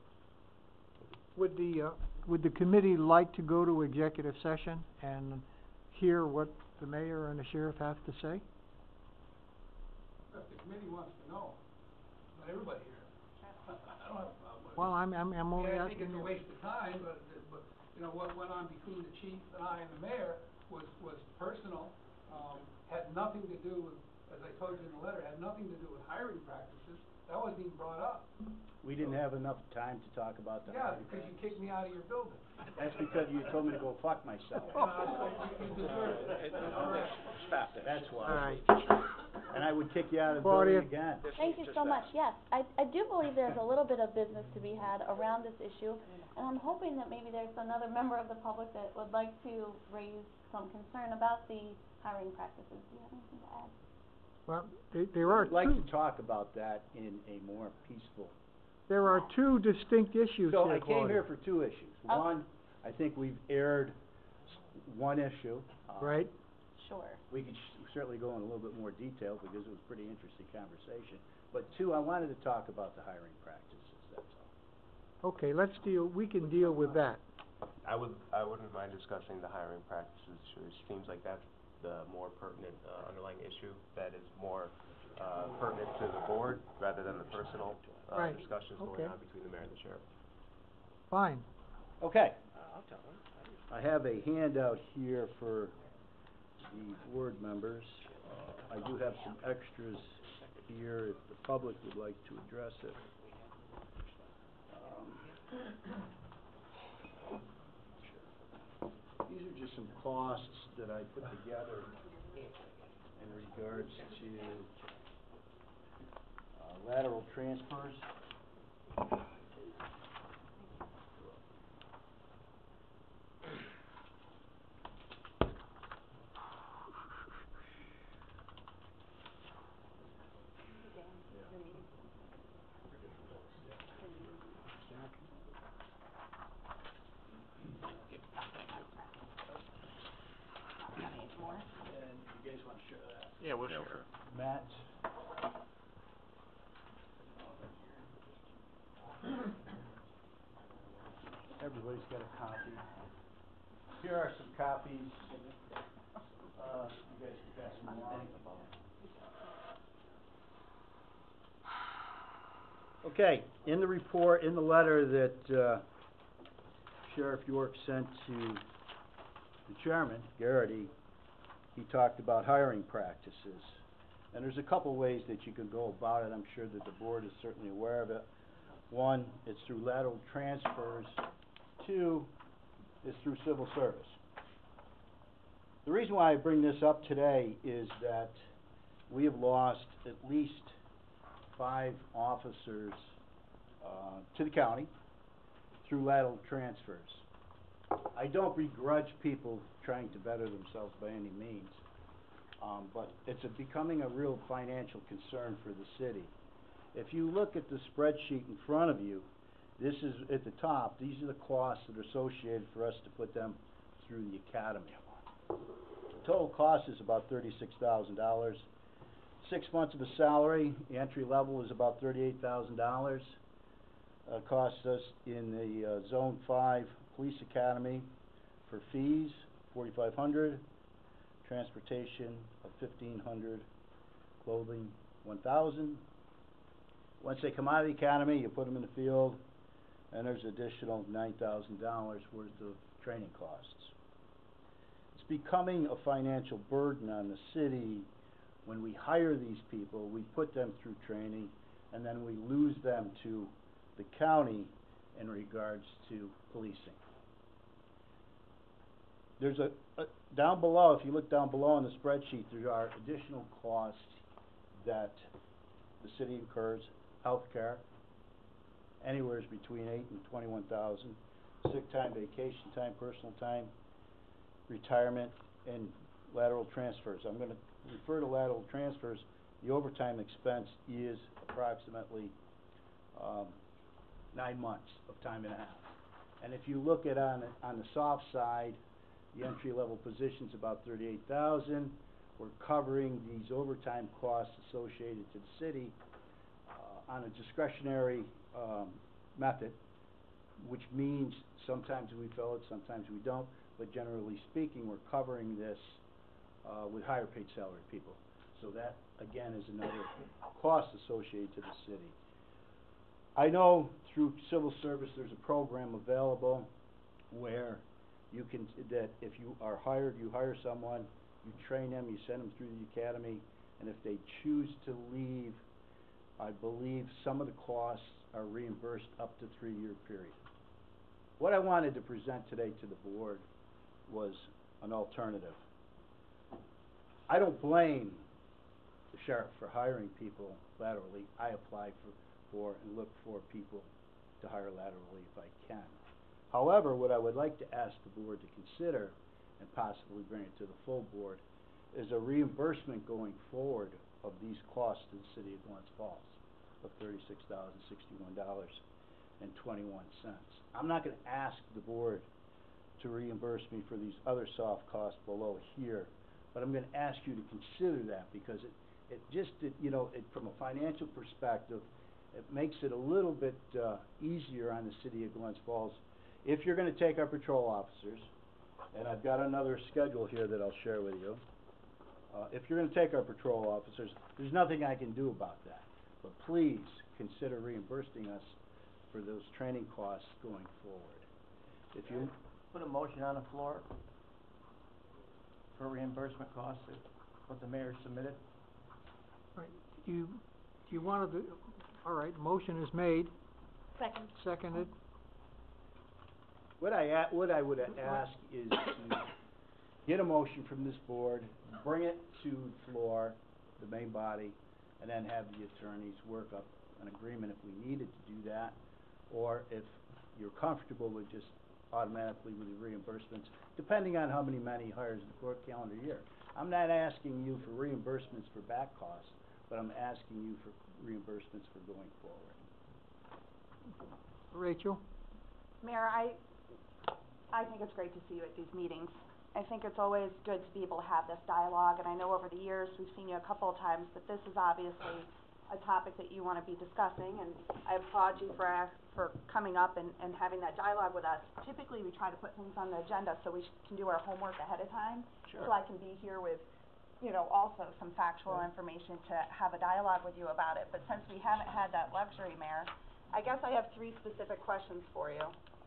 Would the, uh, would the committee like to go to executive session and hear what the mayor and the sheriff have to say? If the committee wants to know. on everybody here. I don't have a problem with it. Well, I'm, I'm, I'm only Yeah, I think asking it's a you. waste of time, but, but, you know, what went on between the chief and I and the mayor was, was personal, um, had nothing to do with, as I told you in the letter, had nothing to do with hiring practices. That wasn't even brought up. We didn't have enough time to talk about the Yeah, hiring because you practice. kicked me out of your building. That's because you told me to go fuck myself. No, you, you deserve it. All right. Stop that. That's why. All right. And I would kick you out of the Claudia? building again. Thank you so much, yes. I, I do believe there's a little bit of business to be had around this issue, and I'm hoping that maybe there's another member of the public that would like to raise some concern about the hiring practices. Do you have anything to add? Well, there, there are I'd like two, to talk about that in a more peaceful. there are two distinct issues So here, I came Claudia. here for two issues. Okay. One, I think we've aired s- one issue. uh, Right? Sure. We could sh- certainly go in a little bit more detail because it was a pretty interesting conversation. But two, I wanted to talk about the hiring practices, that's all. Okay, let's deal, we can deal with that. I would, I wouldn't mind discussing the hiring practices. It seems like that's the more pertinent, uh, underlying issue that is more, uh, pertinent to the board rather than the personal, uh, Right. discussions Okay. going on between the mayor and the sheriff. Fine. Okay, Uh, I'll tell him. I have a handout here for the board members. Uh, I do have some extras here if the public would like to address it. Um, These are just some costs that I put together in regards to uh, lateral transfers. And you guys wanna share that? Yeah, we'll Yeah, share. okay. Matt? Everybody's got a copy. Here are some copies. Uh, you guys can pass them along. Okay, in the report, in the letter that, uh, Sheriff York sent to the chairman, Garrity, he talked about hiring practices. And there's a couple ways that you can go about it. I'm sure that the board is certainly aware of it. One, it's through lateral transfers. Two, is through civil service. The reason why I bring this up today is that we have lost at least five officers uh, to the county through lateral transfers. I don't begrudge people trying to better themselves by any means, um, but it's a becoming a real financial concern for the city. If you look at the spreadsheet in front of you, this is at the top, these are the costs that are associated for us to put them through the academy. Total cost is about thirty-six thousand dollars. Six months of a salary, the entry level is about thirty-eight thousand dollars. Uh, costs us in the, uh, Zone Five Police Academy for fees, forty-five hundred dollars, transportation of fifteen hundred dollars, clothing, one thousand dollars. Once they come out of the academy, you put them in the field, and there's additional nine thousand dollars worth of training costs. It's becoming a financial burden on the city. When we hire these people, we put them through training, and then we lose them to the county in regards to policing. There's a, a, down below, if you look down below on the spreadsheet, there are additional costs that the city incurs. Healthcare, anywhere between eight and twenty-one thousand. Sick time, vacation time, personal time, retirement, and lateral transfers. I'm gonna refer to lateral transfers. The overtime expense is approximately, um, nine months of time and a half. And if you look at on, the- on the soft side, the entry-level position's about thirty-eight thousand. We're covering these overtime costs associated to the city uh, on a discretionary um, method, which means sometimes we fill it, sometimes we don't, but generally speaking, we're covering this uh, with higher paid salary people. So that, again, is another cost associated to the city. I know through civil service, there's a program available where you can, that if you are hired, you hire someone, you train them, you send them through the academy, and if they choose to leave, I believe some of the costs are reimbursed up to three-year period. What I wanted to present today to the board was an alternative. I don't blame the sheriff for hiring people laterally. I apply for, for and look for people to hire laterally if I can. However, what I would like to ask the board to consider, and possibly bring it to the full board, is a reimbursement going forward of these costs to the city of Glens Falls of thirty-six thousand sixty-one dollars and twenty-one cents. I'm not gonna ask the board to reimburse me for these other soft costs below here, but I'm gonna ask you to consider that, because it, it just, it, you know, it, from a financial perspective, it makes it a little bit, uh, easier on the city of Glens Falls. If you're gonna take our patrol officers, and I've got another schedule here that I'll share with you, uh, if you're gonna take our patrol officers, there's nothing I can do about that. But please consider reimbursing us for those training costs going forward. If you, Put a motion on the floor for reimbursement costs, of what the mayor submitted. Right, you, you wanted to, all right, motion is made, Second. seconded. what I, a- what I would ask is to get a motion from this board, bring it to the floor, the main body, and then have the attorneys work up an agreement if we needed to do that, or if you're comfortable with just automatically with the reimbursements, depending on how many men he hires in the court calendar year. I'm not asking you for reimbursements for back costs, but I'm asking you for reimbursements for going forward. Rachel? Mayor, I, I think it's great to see you at these meetings. I think it's always good to be able to have this dialogue, and I know over the years, we've seen you a couple of times, but this is obviously a topic that you want to be discussing, and I applaud you for, ask- for coming up and, and having that dialogue with us. Typically, we try to put things on the agenda so we sh- can do our homework ahead of time. Sure. So I can be here with, you know, also some factual information to have a dialogue with you about it. But since we haven't had that luxury, Mayor, I guess I have three specific questions for you.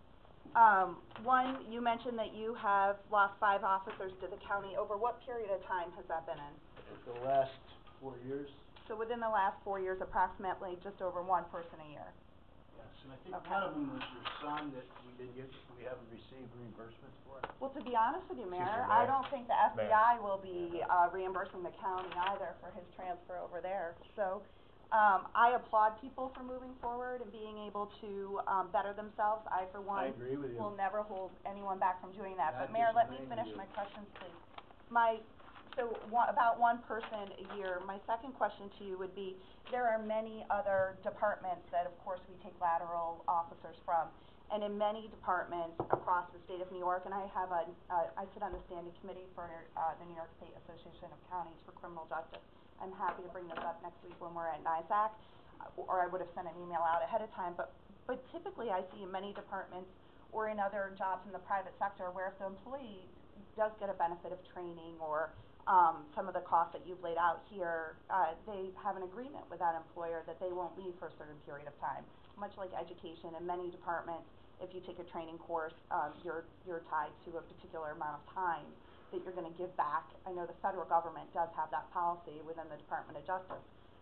Um, one, you mentioned that you have lost five officers to the county. Over what period of time has that been in? The last four years, So within the last four years, approximately just over one person a year. yes, and I think Okay. one of them was your son that we didn't get, we haven't received reimbursements for. Well, to be honest with you, Excuse Mayor, me, I Mayor. don't think the F B I will be, uh, reimbursing the county either for his transfer over there. So, um, I applaud people for moving forward and being able to, um, better themselves. I, for one, I agree with you. will never hold anyone back from doing that. That But Mayor, let me doesn't mean finish you. my questions, please. My, so, one, about one person a year, my second question to you would be, there are many other departments that, of course, we take lateral officers from. And in many departments across the state of New York, and I have a, uh, I sit on the standing committee for, uh, the New York State Association of Counties for Criminal Justice. I'm happy to bring this up next week when we're at NISAC, uh, or I would have sent an email out ahead of time, but, but typically I see in many departments or in other jobs in the private sector where if the employee does get a benefit of training or, um, some of the costs that you've laid out here, uh, they have an agreement with that employer that they won't leave for a certain period of time. Much like education, in many departments, if you take a training course, um, you're, you're tied to a particular amount of time that you're gonna give back. I know the federal government does have that policy within the Department of Justice.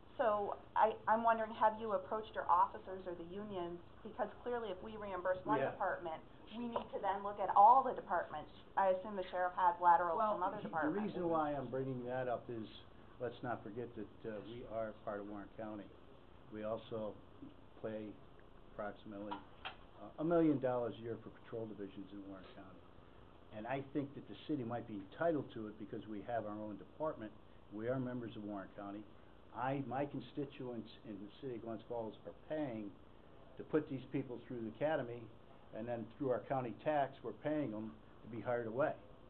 So I, I'm wondering, have you approached your officers or the unions? Because clearly if we reimburse one Yeah. department, we need to then look at all the departments. I assume the sheriff has laterals from other The departments. reason why I'm bringing that up is, let's not forget that, uh, we are part of Warren County. We also pay approximately, uh, a million dollars a year for patrol divisions in Warren County. And I think that the city might be entitled to it because we have our own department. We are members of Warren County. I, my constituents in the city of Glens Falls are paying to put these people through the academy, and then through our county tax, we're paying them to be hired away.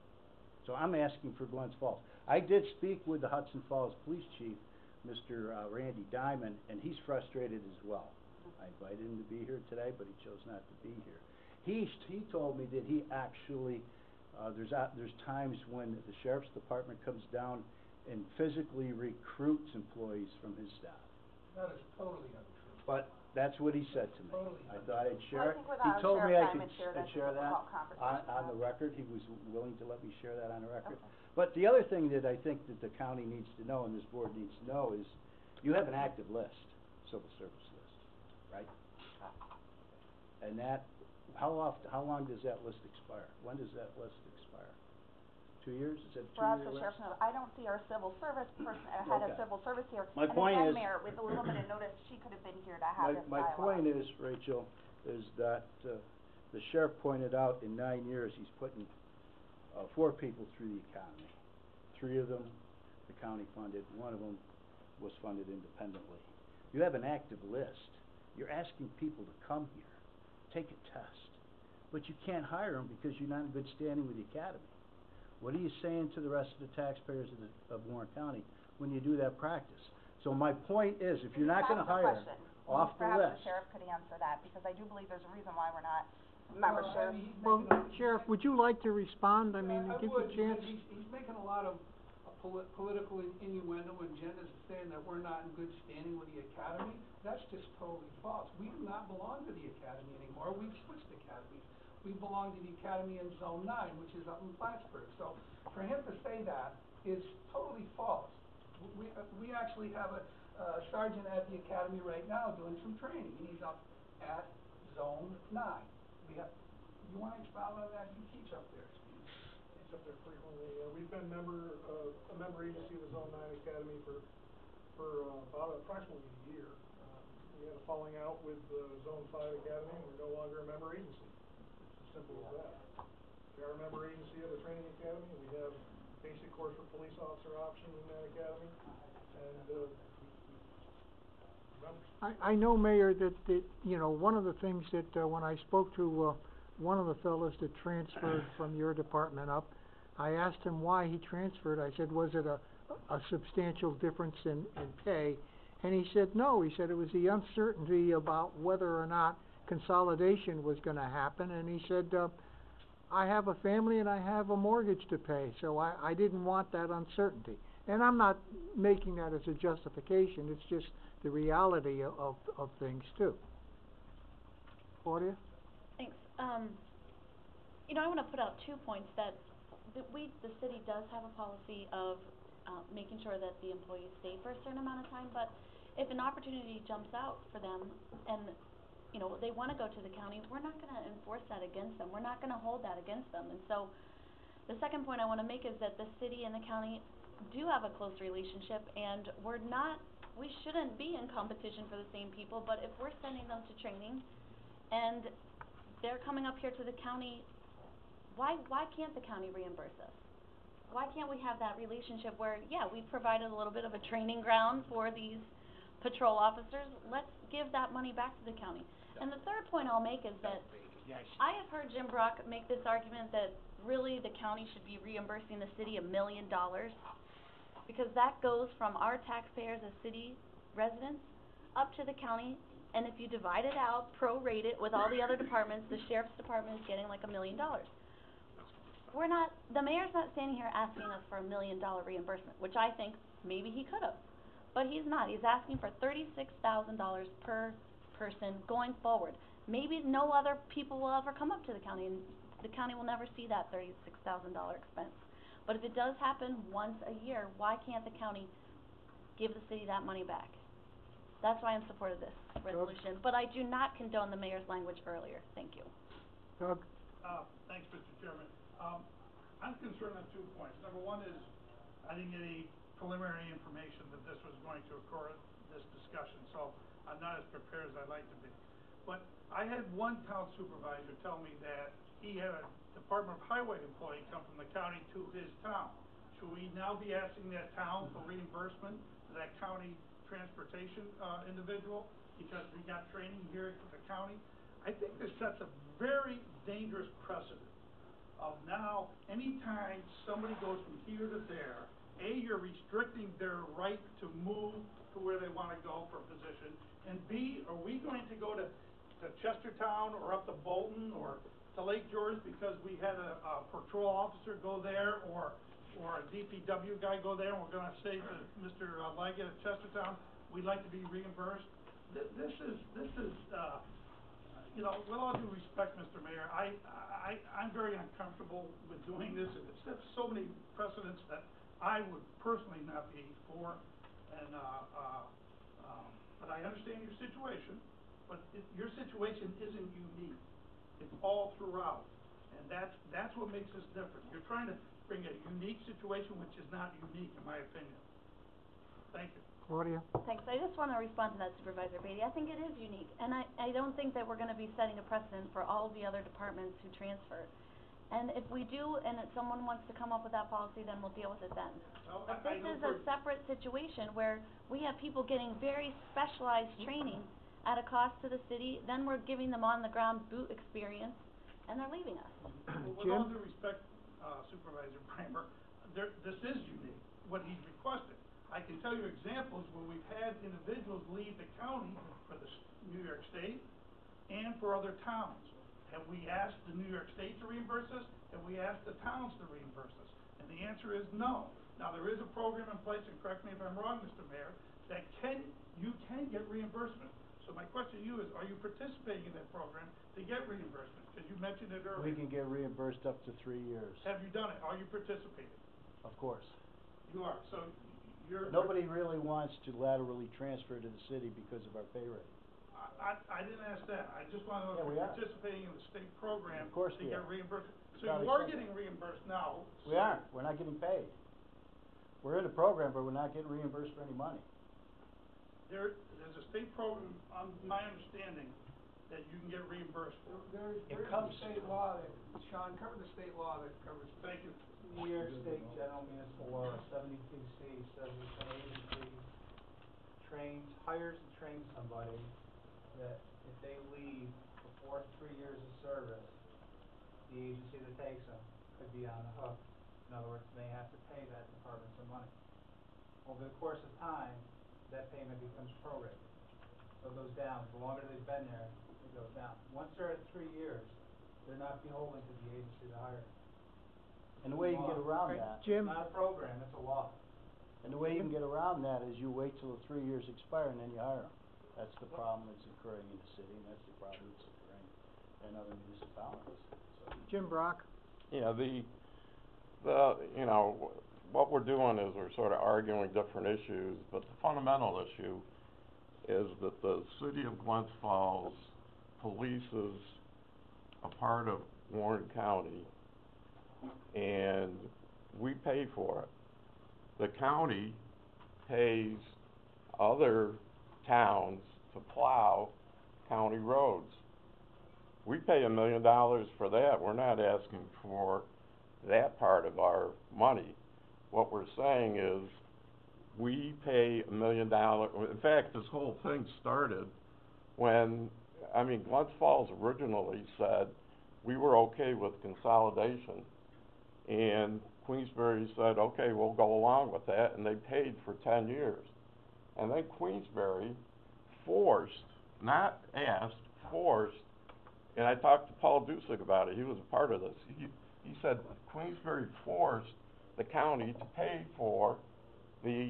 So I'm asking for Glens Falls. I did speak with the Hudson Falls Police Chief, Mister uh, Randy Diamond, and he's frustrated as well. I invited him to be here today, but he chose not to be here. He, he told me that he actually, uh, there's, uh, there's times when the sheriff's department comes down and physically recruits employees from his staff. That is totally untrue. But That's what he said to me. I thought I'd Well, I share it. think He without told me sheriff I time could, and share I'd this, share it's a that difficult on, conversation. on the record. He was willing to let me share that on the record. Okay. But the other thing that I think that the county needs to know, and this board needs to know, is you have an active list, civil service list, right? And that, how often, how long does that list expire? When does that list expire? Two years? Is it a For us, two-year the list? sheriff's note, I don't see our civil service person, uh, head of Okay. civil service here. My point And is- again, Mayor, with a little bit of notice, she could have been here to have My, this my dialogue. point is, Rachel, is that, uh, the sheriff pointed out in nine years, he's putting, uh, four people through the academy. Three of them, the county funded, one of them was funded independently. You have an active list. You're asking people to come here, take a test, but you can't hire them because you're not in good standing with the academy. What are you saying to the rest of the taxpayers of, the, of Warren County when you do that practice? So my point is, if you're not gonna hire off the Perhaps list. the sheriff could answer that, because I do believe there's a reason why we're not Well, member I sheriff. mean, he's Well, making a- Sheriff, would you like to respond? I mean, I give would, you a chance. because he's, he's making a lot of uh, poli- political in- innuendo and agendas saying that we're not in good standing with the academy. That's just totally false. We do not belong to the academy anymore. We've switched academies. We belong to the academy in Zone nine, which is up in Plattsburgh. So for him to say that is totally false. W- We, uh, we actually have a, uh sergeant at the academy right now doing some training, and he's up at Zone nine. We have, you wanna expound on that? You teach up there, Steve. Teach up there frequently. Uh, we've been member, uh, a member agency of the Zone nine Academy for, for, uh, about approximately a year. Um, we had a falling out with the Zone five Academy, and we're no longer a member agency. It's as simple as that. We are a member agency of the training academy, and we have basic course for police officer option in that academy, and, uh, members. I, I know, Mayor, that, that, you know, one of the things that, uh, when I spoke to, uh, one of the fellows that transferred from your department up, I asked him why he transferred. I said, was it a, a substantial difference in, in pay? And he said, no. He said it was the uncertainty about whether or not consolidation was gonna happen, and he said, uh, I have a family and I have a mortgage to pay, so I, I didn't want that uncertainty. And I'm not making that as a justification, it's just the reality of, of, of things too. Claudia? Thanks. Um, you know, I wanna put out two points that, that we, the city does have a policy of, uh, making sure that the employees stay for a certain amount of time, but if an opportunity jumps out for them and, you know, they wanna go to the county, we're not gonna enforce that against them, we're not gonna hold that against them. And so, the second point I wanna make is that the city and the county do have a close relationship, and we're not, we shouldn't be in competition for the same people, but if we're sending them to training, and they're coming up here to the county, why, why can't the county reimburse us? Why can't we have that relationship where, yeah, we provided a little bit of a training ground for these patrol officers, let's give that money back to the county. And the third point I'll make is that I have heard Jim Brock make this argument that really the county should be reimbursing the city a million dollars, because that goes from our taxpayers as city residents up to the county, and if you divide it out, prorate it with all the other departments, the sheriff's department is getting like a million dollars. We're not, the mayor's not standing here asking us for a million dollar reimbursement, which I think maybe he could have. But he's not, he's asking for thirty-six thousand dollars per person going forward. Maybe no other people will ever come up to the county, and the county will never see that thirty-six thousand dollar expense. But if it does happen once a year, why can't the county give the city that money back? That's why I'm in support of this resolution, but I do not condone the mayor's language earlier. Thank you. Doug? Uh, thanks, Mister Chairman. Um, I'm concerned on two points. Number one is, I didn't get any preliminary information that this was going to occur at this discussion, so I'm not as prepared as I'd like to be. But I had one town supervisor tell me that he had a Department of Highway employee come from the county to his town. Should we now be asking that town for reimbursement to that county transportation, uh, individual, because we got training here at the county? I think this sets a very dangerous precedent of now, anytime somebody goes from here to there, A, you're restricting their right to move to where they wanna go for a position, and B, are we going to go to, to Chestertown or up to Bolton or to Lake George because we had a, a patrol officer go there, or, or a D P W guy go there, and we're gonna say to Mister Leggett at Chestertown, we'd like to be reimbursed? th- this is, this is, uh, you know, with all due respect, Mister Mayor, I, I, I'm very uncomfortable with doing this. It sets so many precedents that I would personally not be for, and, uh, uh, um, but I understand your situation, but it, your situation isn't unique. It's all throughout, and that's, that's what makes this different. You're trying to bring a unique situation which is not unique, in my opinion. Thank you. Claudia? Thanks. I just want to respond to that, Supervisor Beatty. I think it is unique, and I, I don't think that we're going to be setting a precedent for all of the other departments who transfer. And if we do, and if someone wants to come up with that policy, then we'll deal with it then. Well, But I- I this know is a for- separate situation where we have people getting very specialized training at a cost to the city, then we're giving them on-the-ground boot experience, and they're leaving us. Well, with all due respect, uh, Supervisor Bramer, there, this is unique, what he's requested. I can tell you examples where we've had individuals leave the county for the s- New York State and for other towns. Have we asked the New York State to reimburse us? Have we asked the towns to reimburse us? And the answer is no. Now, there is a program in place, and correct me if I'm wrong, Mister Mayor, that can, you can get reimbursement. So my question to you is, are you participating in that program to get reimbursement? Because you mentioned it earlier. We can get reimbursed up to three years, Have you done it? Are you participating? of course. You are, so you're. Nobody really wants to laterally transfer to the city because of our pay rate. I, I, I didn't ask that. I just want to know Yeah, if we you're are. participating in the state program Of course to we get are. reimbursement. So Not you are accepted. getting reimbursed now. We aren't, we're not getting paid. We're in the program, but we're not getting reimbursed for any money. There, there's a state program, on my understanding, that you can get reimbursed for. There's, It there's a comes- state law that, Sean, cover the state law that covers. Thank you. New York State General Municipal Law seventy-two C says if an agency trains, hires and trains somebody, that if they leave before three years of service, the agency that takes them could be on the hook. In other words, they have to pay that department some money. Over the course of time, that payment becomes prorated. So it goes down. The longer they've been there, it goes down. Once they're at three years, they're not beholden to the agency to hire. And the way you can get around Right. that, Jim? It's not a program, it's a law. and the way you can get around that is you wait till the three years expire and then you hire them. That's the problem that's occurring in the city, and that's the problem that's occurring in other municipalities, so. Jim Brock? Yeah, the, the, you know, what we're doing is we're sort of arguing different issues, but the fundamental issue is that the city of Glens Falls polices a part of Warren County, and we pay for it. The county pays other towns to plow county roads. We pay a million dollars for that. We're not asking for that part of our money. What we're saying is, we pay a million dollars. In fact, this whole thing started when, I mean, Glens Falls originally said we were okay with consolidation, and Queensbury said, okay, we'll go along with that, and they paid for ten years. And then Queensbury forced, not asked, forced, and I talked to Paul Dusick about it, he was a part of this. He, he said Queensbury forced the county to pay for the,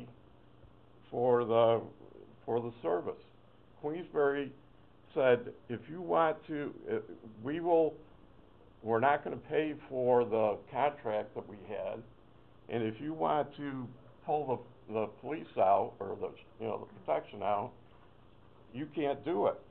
for the, for the service. Queensbury said, if you want to, uh, we will, we're not gonna pay for the contract that we had, and if you want to pull the, the police out, or the, you know, the protection out, you can't do it.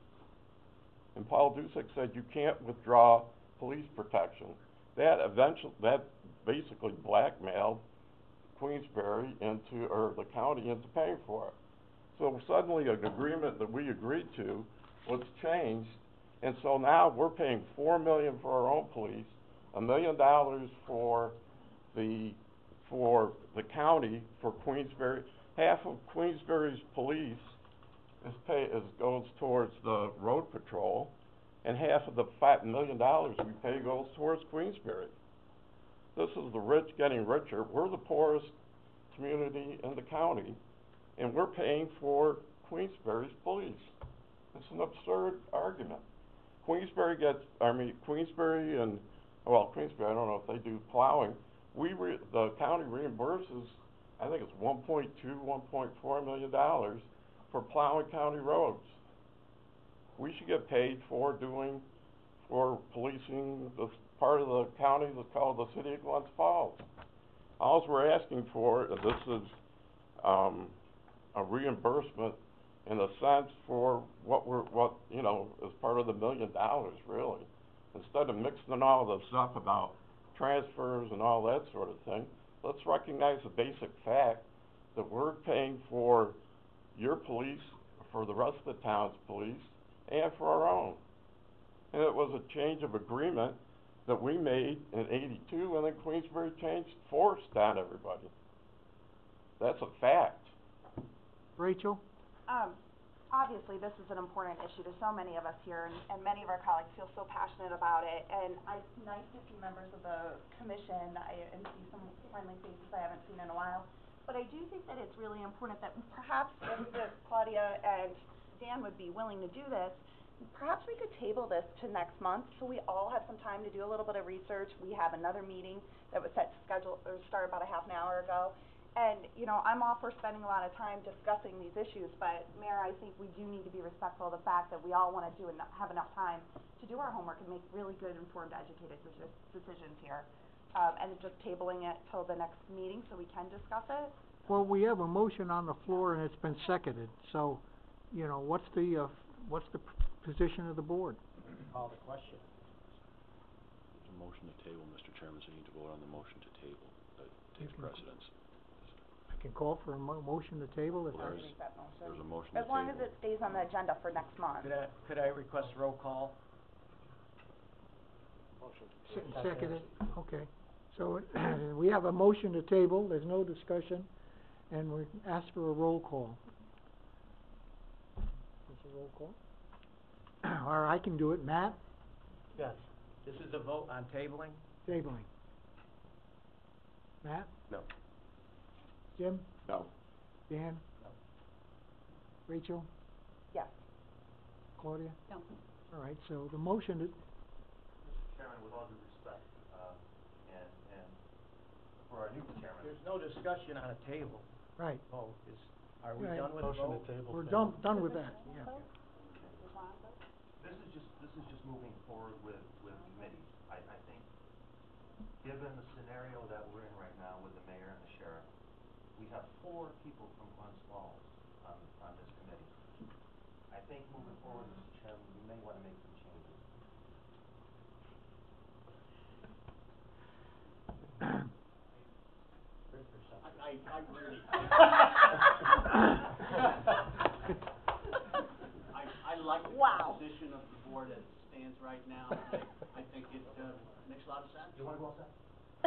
And Paul Dusick said you can't withdraw police protection. That eventually, that basically blackmailed Queensbury into, or the county into paying for it. So suddenly an agreement that we agreed to was changed, and so now we're paying four million for our own police, a million dollars for the, for the county, for Queensbury. Half of Queensbury's police is pay, is, goes towards the road patrol, and half of the five million dollars we pay goes towards Queensbury. This is the rich getting richer. We're the poorest community in the county, and we're paying for Queensbury's police. It's an absurd argument. Queensbury gets, I mean, Queensbury and, well, Queensbury, I don't know if they do plowing. We, re, the county reimburses, I think it's one point two, one point four million dollars for plowing county roads. we should get paid for doing, for policing this part of the county that's called the city of Glens Falls. Alls we're asking for, is this is, um, a reimbursement in a sense for what we're, what, you know, is part of the million dollars, really. Instead of mixing all the stuff about transfers and all that sort of thing, let's recognize the basic fact that we're paying for your police, for the rest of the town's police, and for our own. And it was a change of agreement that we made in eighty-two, and then Queensbury changed forced on everybody. That's a fact. Rachel? Um, obviously, this is an important issue to so many of us here, and, and many of our colleagues feel so passionate about it. And I, it's nice to see members of the commission I, and see some friendly faces I haven't seen in a while. But I do think that it's really important that perhaps if, if Claudia and Dan would be willing to do this, perhaps we could table this to next month so we all have some time to do a little bit of research. We have another meeting that was set to schedule or start about a half an hour ago. And, you know, I'm all for spending a lot of time discussing these issues, but Mayor, I think we do need to be respectful of the fact that we all want to do and have enough time to do our homework and make really good, informed, educated deci- decisions here. Um, and just tabling it till the next meeting so we can discuss it. Well, we have a motion on the floor and it's been seconded, so, you know, what's the, uh, what's the p- position of the board? Call the question. There's a motion to table, Mister Chairman, so you need to vote on the motion to table. That takes precedence. I can call for a mo- motion to table if Well, that's... there's, Make that motion. there's a motion As to table. long as it stays on the agenda for next month. Could I, could I request a roll call? Se- Seconded, okay. So, we have a motion to table, there's no discussion, and we ask for a roll call. Is a roll call? Or I can do it, Matt? Yes. This is a vote on tabling? Tabling. Matt? No. Jim? No. Dan? No. Rachel? Yes. Claudia? No. All right, so the motion to, Mister Chairman, with all due respect, uh, and, and for our new chairman. There's no discussion on a table. right, Vote is, are we Right. done with the Motion vote? to table. we're table. done, done with that, yeah. This is just, this is just moving forward with, with committees. I, I think, given the scenario that we're in right now with the mayor and the sheriff, we have four people from Glens Falls on, on this committee. I think moving forward, Mister Chairman, we may wanna make some changes. I, I really. I, I like the Wow. composition of the board as it stands right now. I, I think it, uh, makes a lot of sense. You wanna go outside?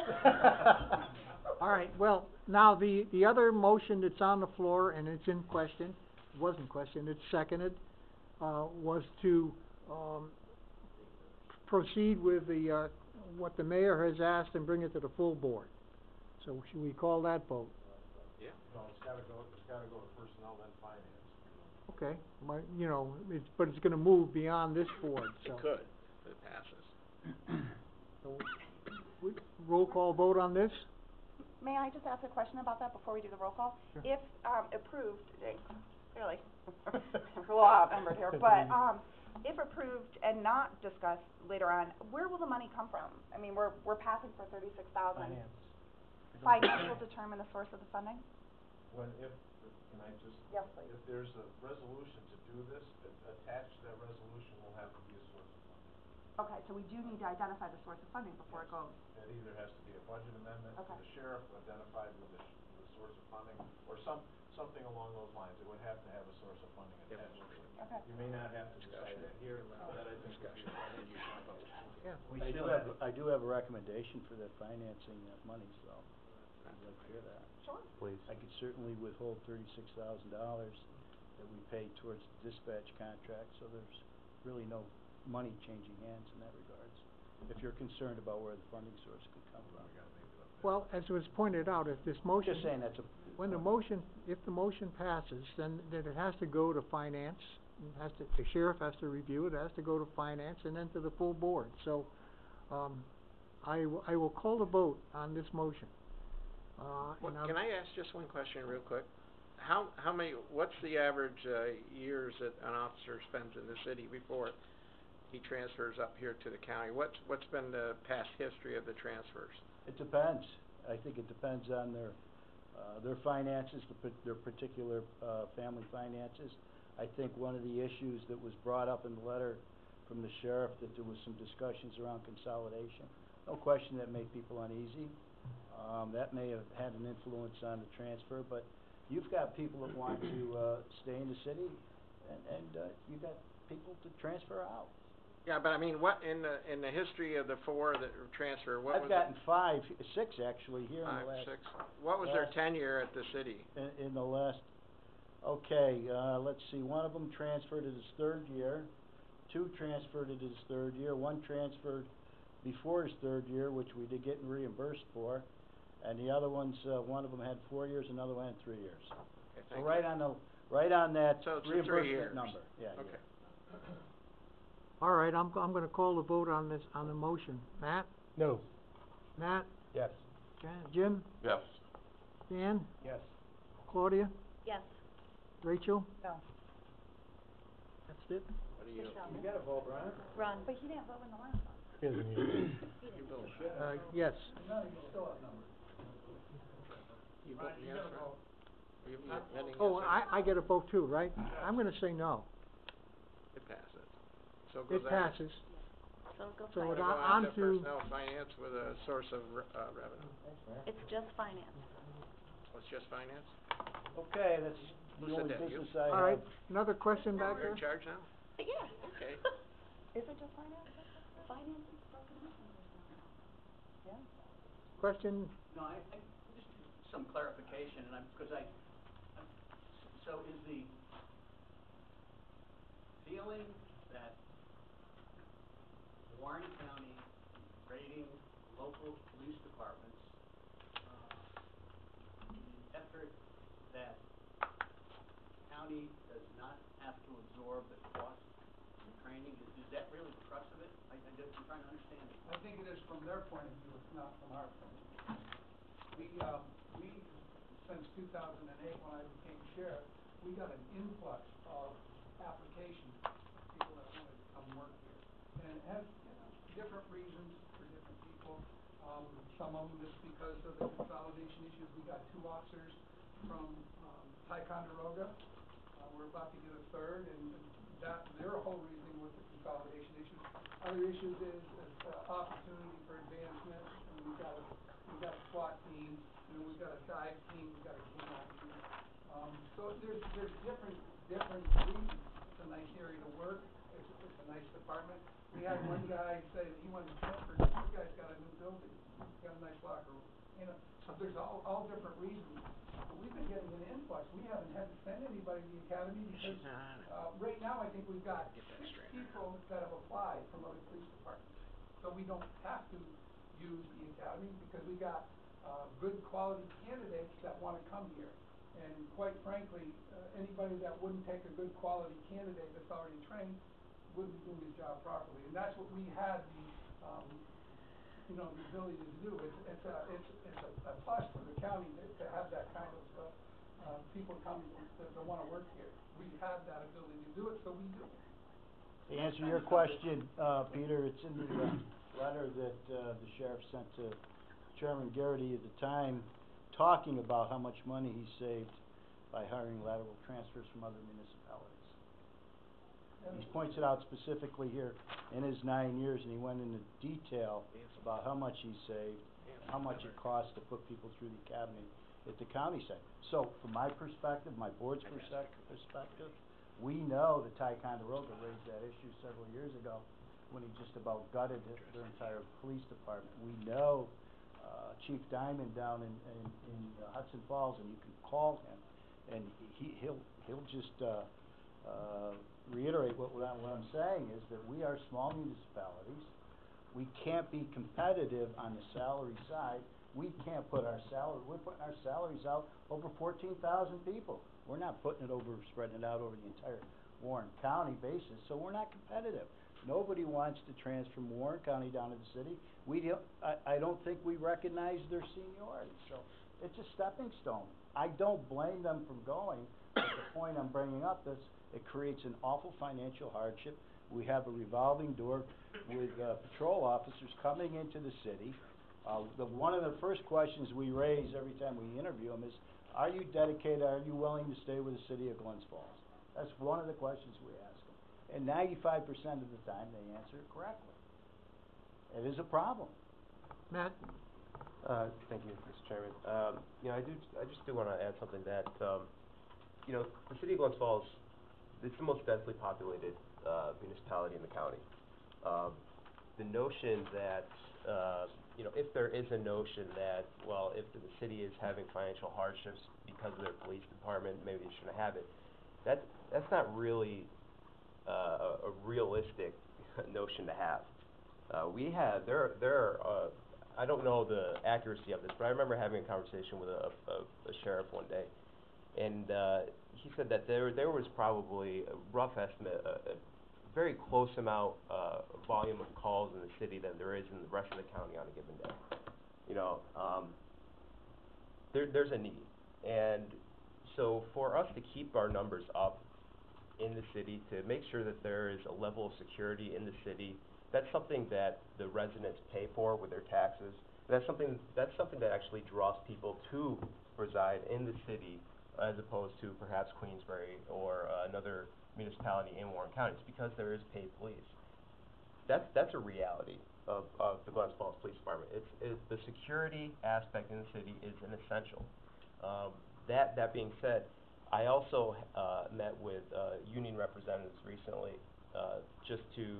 All right, well, now, the, the other motion that's on the floor, and it's in question, wasn't questioned, it's seconded, uh, was to, um, proceed with the, uh, what the mayor has asked and bring it to the full board. So should we call that vote? Yeah. No, it's gotta go, it's gotta go to personnel, then finance. Okay, my, you know, it's, but it's gonna move beyond this board, so. It could, if it passes. So, we, roll call vote on this? May I just ask a question about that before we do the roll call? Sure. If, um, approved, eh, clearly, we're a little outnumbered here, but, um, if approved and not discussed later on, where will the money come from? I mean, we're, we're passing for thirty-six thousand. Finance. Finance will determine the source of the funding? When, if, can I just? Yes, please. If there's a resolution to do this, a- attached to that resolution will have to be a source of funding. Okay, so we do need to identify the source of funding before it goes. That either has to be a budget amendment to Okay. the sheriff identified with the, sh- the source of funding, or some, something along those lines. It would have to have a source of funding attached to it. Okay. You may not have to decide that here, that I think would be a Yeah. We I do have, I do have a recommendation for that financing that money, so I'd like to hear that. Sure. Please. I could certainly withhold thirty-six thousand dollars that we paid towards the dispatch contract, so there's really no money changing hands in that regards. If you're concerned about where the funding source could come from. Well, as was pointed out, if this motion... Just saying that's a. When the motion, if the motion passes, then, then it has to go to finance, it has to, the sheriff has to review it, it has to go to finance, and then to the full board. So, um, I, w- I will call the vote on this motion. Uh, Well, and I'll- can I ask just one question real quick? how, how many, what's the average, uh, years that an officer spends in the city before he transfers up here to the county? What's, what's been the past history of the transfers? It depends. I think it depends on their, uh, their finances, the, pa- their particular, uh, family finances. I think one of the issues that was brought up in the letter from the sheriff, that there was some discussions around consolidation. No question that made people uneasy. Um, that may have had an influence on the transfer, but you've got people that want to, uh, stay in the city, and, and, uh, you've got people to transfer out. Yeah, but I mean, what, in the, in the history of the four that were transferred, what was I've it? gotten five, six actually, here in Five, the last. six. What was their last- tenure at the city? In, in the last, okay, uh, let's see, one of them transferred at his third year, two transferred at his third year, one transferred before his third year, which we did get reimbursed for, and the other ones, uh, one of them had four years, another one had three years. Okay, So thank right you. on the, right on that So it's the three years. reimbursement number, yeah, yeah. Okay. All right, I'm, I'm gonna call the vote on this, on the motion. Matt? No. Matt? Yes. Jan- Jim? Yes. Dan? Yes. Claudia? Yes. Rachel? No. That's it? What do you? You gotta vote, Brian. Run. But he didn't vote in the last one. He doesn't need it. He didn't. Uh, yes. No, you still have numbers. You Right, voting you yes, gotta or? vote. Are you voting yes? Oh, or- I, I get a vote too, right? I'm gonna say no. It passes. So it goes It on. passes. So go So finance. Go on- on to on to- personnel finance with a source of, re- uh, revenue. It's just finance. Oh, it's just finance? Okay, that's Who the said only that, you? business I have. All right, another question back You're there? in charge now? Yeah. Okay. Is it just finance? Finance is broken up in personnel. Yeah. Question? No, I, I, just some clarification, and I'm, because I, I'm, so is the feeling that Warren County raiding local police departments, uh, in an effort that county does not have to absorb the cost of training, is, is that really the crux of it? I, I just, I'm trying to understand it. I think it is from their point of view, it's not from our point of view. We, um, we, since two thousand eight, when I became sheriff, we got an influx of applications of people that wanted to come work here. And it has, you know, different reasons for different people. Um, some of them just because of the consolidation issues. We got two officers from, um, Ticonderoga. Uh, we're about to get a third, and and that, their whole reason was the consolidation issues. Other issues is, is uh, opportunity for advancement, and we've got a, we've got a SWAT team, you know, we've got a dive team, we've got a canine team. Um, so there's, there's different, different reasons. It's a nice area to work, it's, it's a nice department. We had one guy say that he wanted to transfer, this guy's got a new building, he's got a nice locker room, you know, so there's all, all different reasons. But we've been getting an influx, we haven't had to send anybody to the academy because, uh, right now, I think we've got six people that have applied from other police departments. So we don't have to use the academy because we got, uh, good quality candidates that wanna come here. And quite frankly, uh, anybody that wouldn't take a good quality candidate that's already trained wouldn't be doing his job properly. And that's what we had the, um, you know, the ability to do. It's, it's a, it's, it's a, a plus for the county to, to have that kind of, uh, uh, people coming that, that wanna work here. We have that ability to do it, so we do. To answer your question, uh, Peter, it's in the, uh, letter that, uh, the sheriff sent to Chairman Garrity at the time, talking about how much money he saved by hiring lateral transfers from other municipalities. He points it out specifically here in his nine years, and he went into detail about how much he saved, how much it costs to put people through the academy at the county side. So, from my perspective, my board's perspec- perspective, we know that Ticonderoga raised that issue several years ago when he just about gutted it- their entire police department. We know, uh, Chief Diamond down in, in, in uh, Hudson Falls, and you can call him, and he, he'll, he'll just, uh, uh, reiterate what, what I'm, what I'm saying is that we are small municipalities. We can't be competitive on the salary side. We can't put our salary, we're putting our salaries out over fourteen thousand people. We're not putting it over, spreading it out over the entire Warren County basis, so we're not competitive. Nobody wants to transfer from Warren County down to the city. We don't, I, I don't think we recognize their seniority, so It's a stepping stone. I don't blame them from going, but the point I'm bringing up is it creates an awful financial hardship. We have a revolving door with, uh, patrol officers coming into the city. Uh, the, one of the first questions we raise every time we interview them is, are you dedicated, are you willing to stay with the city of Glens Falls? That's one of the questions we ask them. And ninety-five percent of the time, they answer it correctly. It is a problem. Matt? Uh, thank you, Mister Chairman. Um, you know, I do, I just do wanna add something that, um, you know, the city of Glens Falls, it's the most densely populated, uh, municipality in the county. Um, the notion that, uh, you know, if there is a notion that, well, if the city is having financial hardships because of their police department, maybe they shouldn't have it, that, that's not really, uh, a, a realistic notion to have. Uh, we have, there, there are, uh, I don't know the accuracy of this, but I remember having a conversation with a, a, a sheriff one day, and, uh, he said that there, there was probably a rough estimate, a, a very close amount, uh, volume of calls in the city than there is in the rest of the county on a given day. You know, um, there, there's a need, and so for us to keep our numbers up in the city, to make sure that there is a level of security in the city, that's something that the residents pay for with their taxes. That's something, that's something that actually draws people to reside in the city as opposed to perhaps Queensbury or uh, another municipality in Warren County. It's because there is paid police. That's, that's a reality of, of the Glens Falls Police Department. It's, it's, the security aspect in the city is an essential. Um, that, that being said, I also uh, met with uh, union representatives recently uh, just to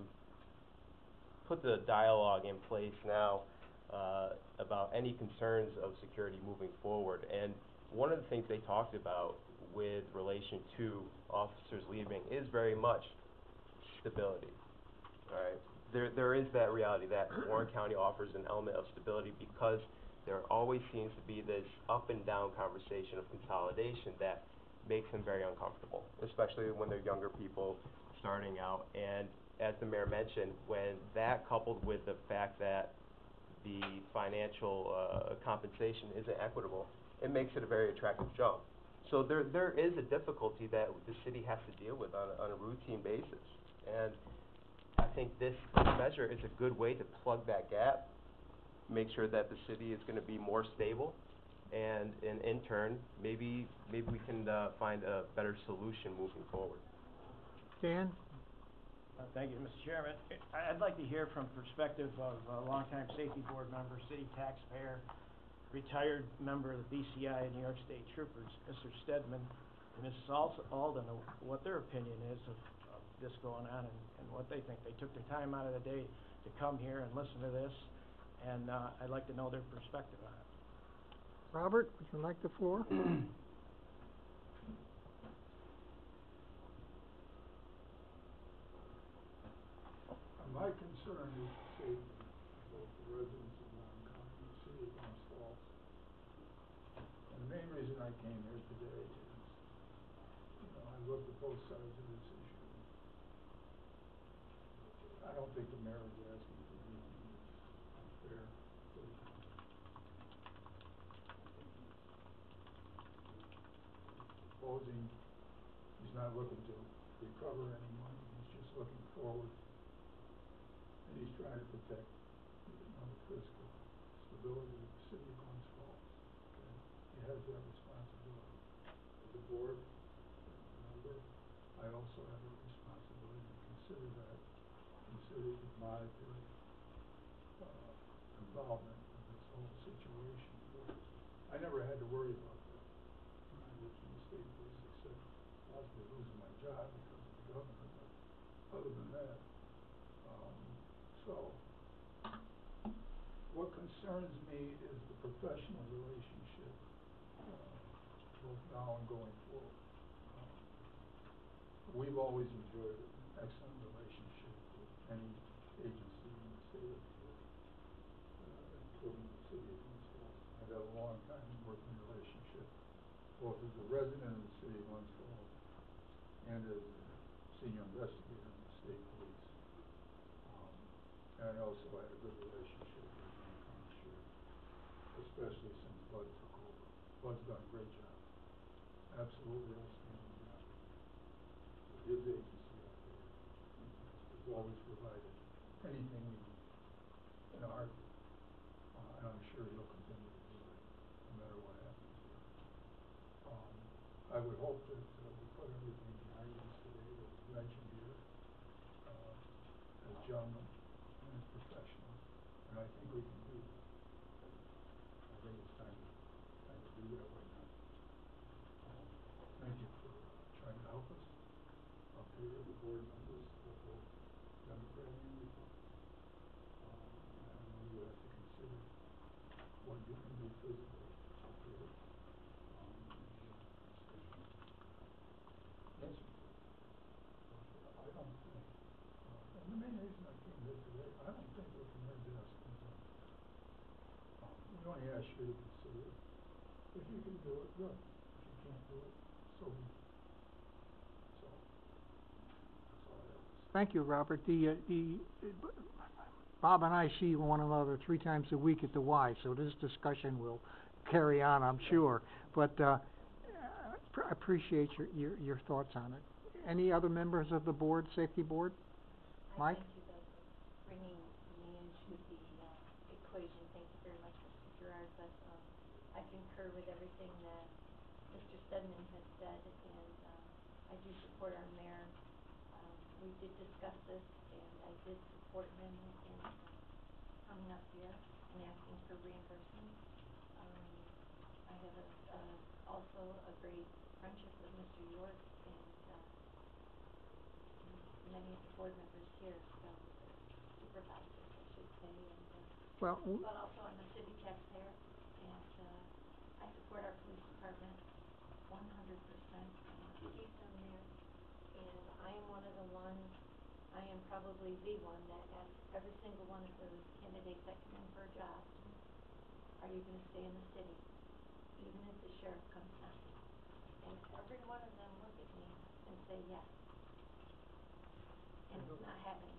put the dialogue in place now uh, about any concerns of security moving forward. And one of the things they talked about with relation to officers leaving is very much stability. All right, there there is that reality that Warren County offers an element of stability because there always seems to be this up and down conversation of consolidation that makes them very uncomfortable, especially when they're younger people starting out. And as the mayor mentioned, when that coupled with the fact that the financial uh, compensation isn't equitable, it makes it a very attractive job. So there there is a difficulty that the city has to deal with on a, on a routine basis. And I think this measure is a good way to plug that gap, make sure that the city is going to be more stable, and in, in turn, maybe maybe we can uh, find a better solution moving forward. Dan? Uh, Thank you, Mister Chairman. I- I'd like to hear from perspective of a longtime safety board member, city taxpayer, retired member of the B C I and New York State Troopers, Mister Stedman, and Missus Al- Alden, uh, what their opinion is of, of this going on and, and what they think. They took their time out of the day to come here and listen to this, and uh, I'd like to know their perspective on it. Robert, would you like the floor? My concern is the safety of both the residents of Warren County and the city of Glens Falls. And the main reason I came here today is, you know, I looked at both sides of this issue. I don't think the mayor is asking for anything that's unfair. So supposing he's not looking to recover any money, he's just looking forward. And he's trying to protect, you know, the fiscal stability of the city of Glens Falls. Okay? He has that responsibility. As a board member, I also have a responsibility to consider that, consider the monetary uh, involvement of this whole situation. I never had to worry about that when I was in the state police, except possibly losing my job because of the governor, but other than that, um, so, what concerns me is the professional relationship, uh, both now and going forward. Um, we've always enjoyed an excellent relationship with any agency in the state of New York, uh, including the city of Glens Falls. I've had a long time working relationship, both as a resident of the city of Glens Falls and as a senior investigator in the state police. And I also had a good relationship with the Warren County Sheriff, especially since Bud took over. Bud's done a great job, absolutely outstanding job. His agency out there has always provided anything we need in a heartbeat. Uh, and I'm sure he'll continue to do that, no matter what happens here. Um, I would hope that, uh, we put everything behind us today that was mentioned here, uh, as gentlemen and as professionals, and I think we can do that. I think it's time to, time to do that right now. Um, thank you for, uh, trying to help us up here, the board members, uh, both Democrat and Republican. Um, and I know you have to consider what you can do physically up here. Um, yes, you do. But I don't think, uh, and the main reason I came here today, I don't think what the mayor's asking is unfair. Um, we only ask you to consider it. If you can do it, good. If you can't do it, so be it. So, that's all I have to say. Thank you, Robert. The, uh, the, Bob and I see one another three times a week at the Y, so this discussion will carry on, I'm sure. But, uh, I appreciate your, your, your thoughts on it. Any other members of the board, safety board? Mike? I thank you though for bringing me into the, uh, equation. Thank you very much, Mister Gerard, but, um, I concur with everything that Mister Stedman has said, and, um, I do support our mayor. Um, we did discuss this, and I did support him in, uh, coming up here and asking for reimbursement. Um, I have a, uh, also a great friendship with Mister York and, uh, many of the board members here, so, or supervisors, I should say, and, uh, Well, w- but also I'm a city taxpayer, and, uh, I support our police department one hundred percent, and he's done there, and I am one of the ones, I am probably the one that asks every single one of those candidates that come in for a job, are you gonna stay in the city, even if the sheriff comes knocking? And every one of them look at me and say yes. And it's not happening.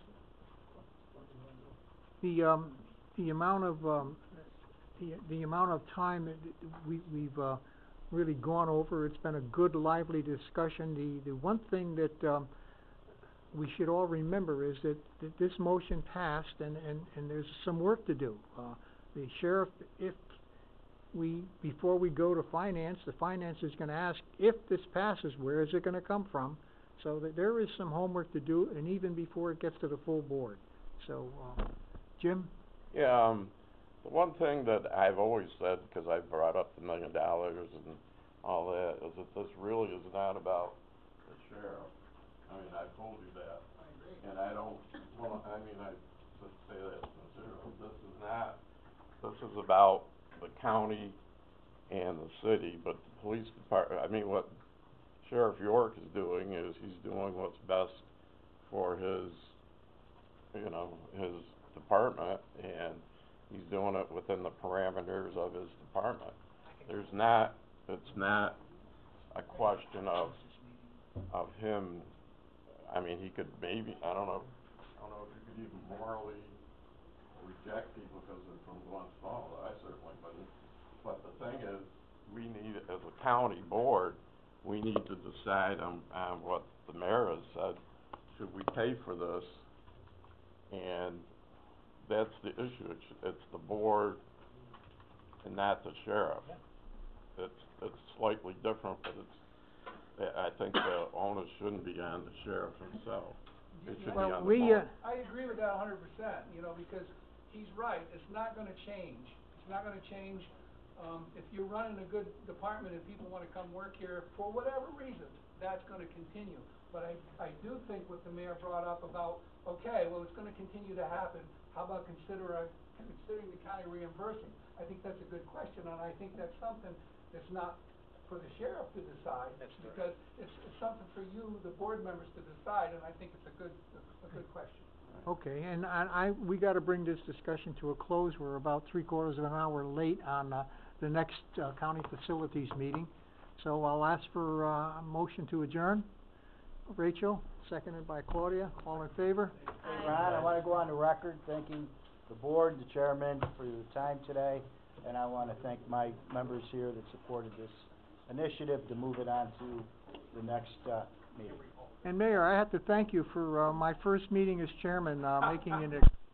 the, um, the amount of, um, the, the amount of time that we, we've, uh, really gone over, it's been a good, lively discussion. The, the one thing that, um, we should all remember is that, that this motion passed and, and, and there's some work to do. Uh, the sheriff, if we, before we go to finance, the finance is gonna ask, if this passes, where is it gonna come from? So that there is some homework to do, and even before it gets to the full board. So, um, Jim? Yeah, um, the one thing that I've always said, because I brought up the million dollars and all that, is that this really is not about the sheriff. I mean, I've told you that. I agree. And I don't, well, I mean, I should say that sincerely. This is not, this is about the county and the city, but the police department, I mean, what Sheriff York is doing is he's doing what's best for his, you know, his department, and he's doing it within the parameters of his department. There's not, it's not a question of, of him, I mean, he could maybe, I don't know, I don't know if you could even morally reject people because they're from Glens Falls, I certainly wouldn't. But the thing is, we need, as a county board, we need to decide on, on what the mayor has said. Should we pay for this? And that's the issue. It's, it's the board and not the sheriff. It's, it's slightly different, but it's, I think the onus shouldn't be on the sheriff himself. It should be on the we, board. uh, I agree with that a hundred percent, you know, because he's right, it's not gonna change. It's not gonna change, um, if you're running a good department and people wanna come work here for whatever reason, that's gonna continue. But I, I do think what the mayor brought up about, okay, well, it's gonna continue to happen, how about consider, considering the county reimbursing? I think that's a good question, and I think that's something that's not for the sheriff to decide. That's correct. Because it's, it's something for you, the board members, to decide, and I think it's a good, a good question. Okay, and I, I, we gotta bring this discussion to a close. We're about three quarters of an hour late on, uh, the next, uh, county facilities meeting. So I'll ask for, uh, a motion to adjourn. Rachel, seconded by Claudia, all in favor? Hey, Ron, I wanna go on the record thanking the board, the chairman, for your time today. and I wanna thank my members here that supported this initiative to move it on to the next, uh, meeting. And Mayor, I have to thank you for, uh, my first meeting as chairman, uh, making an ex-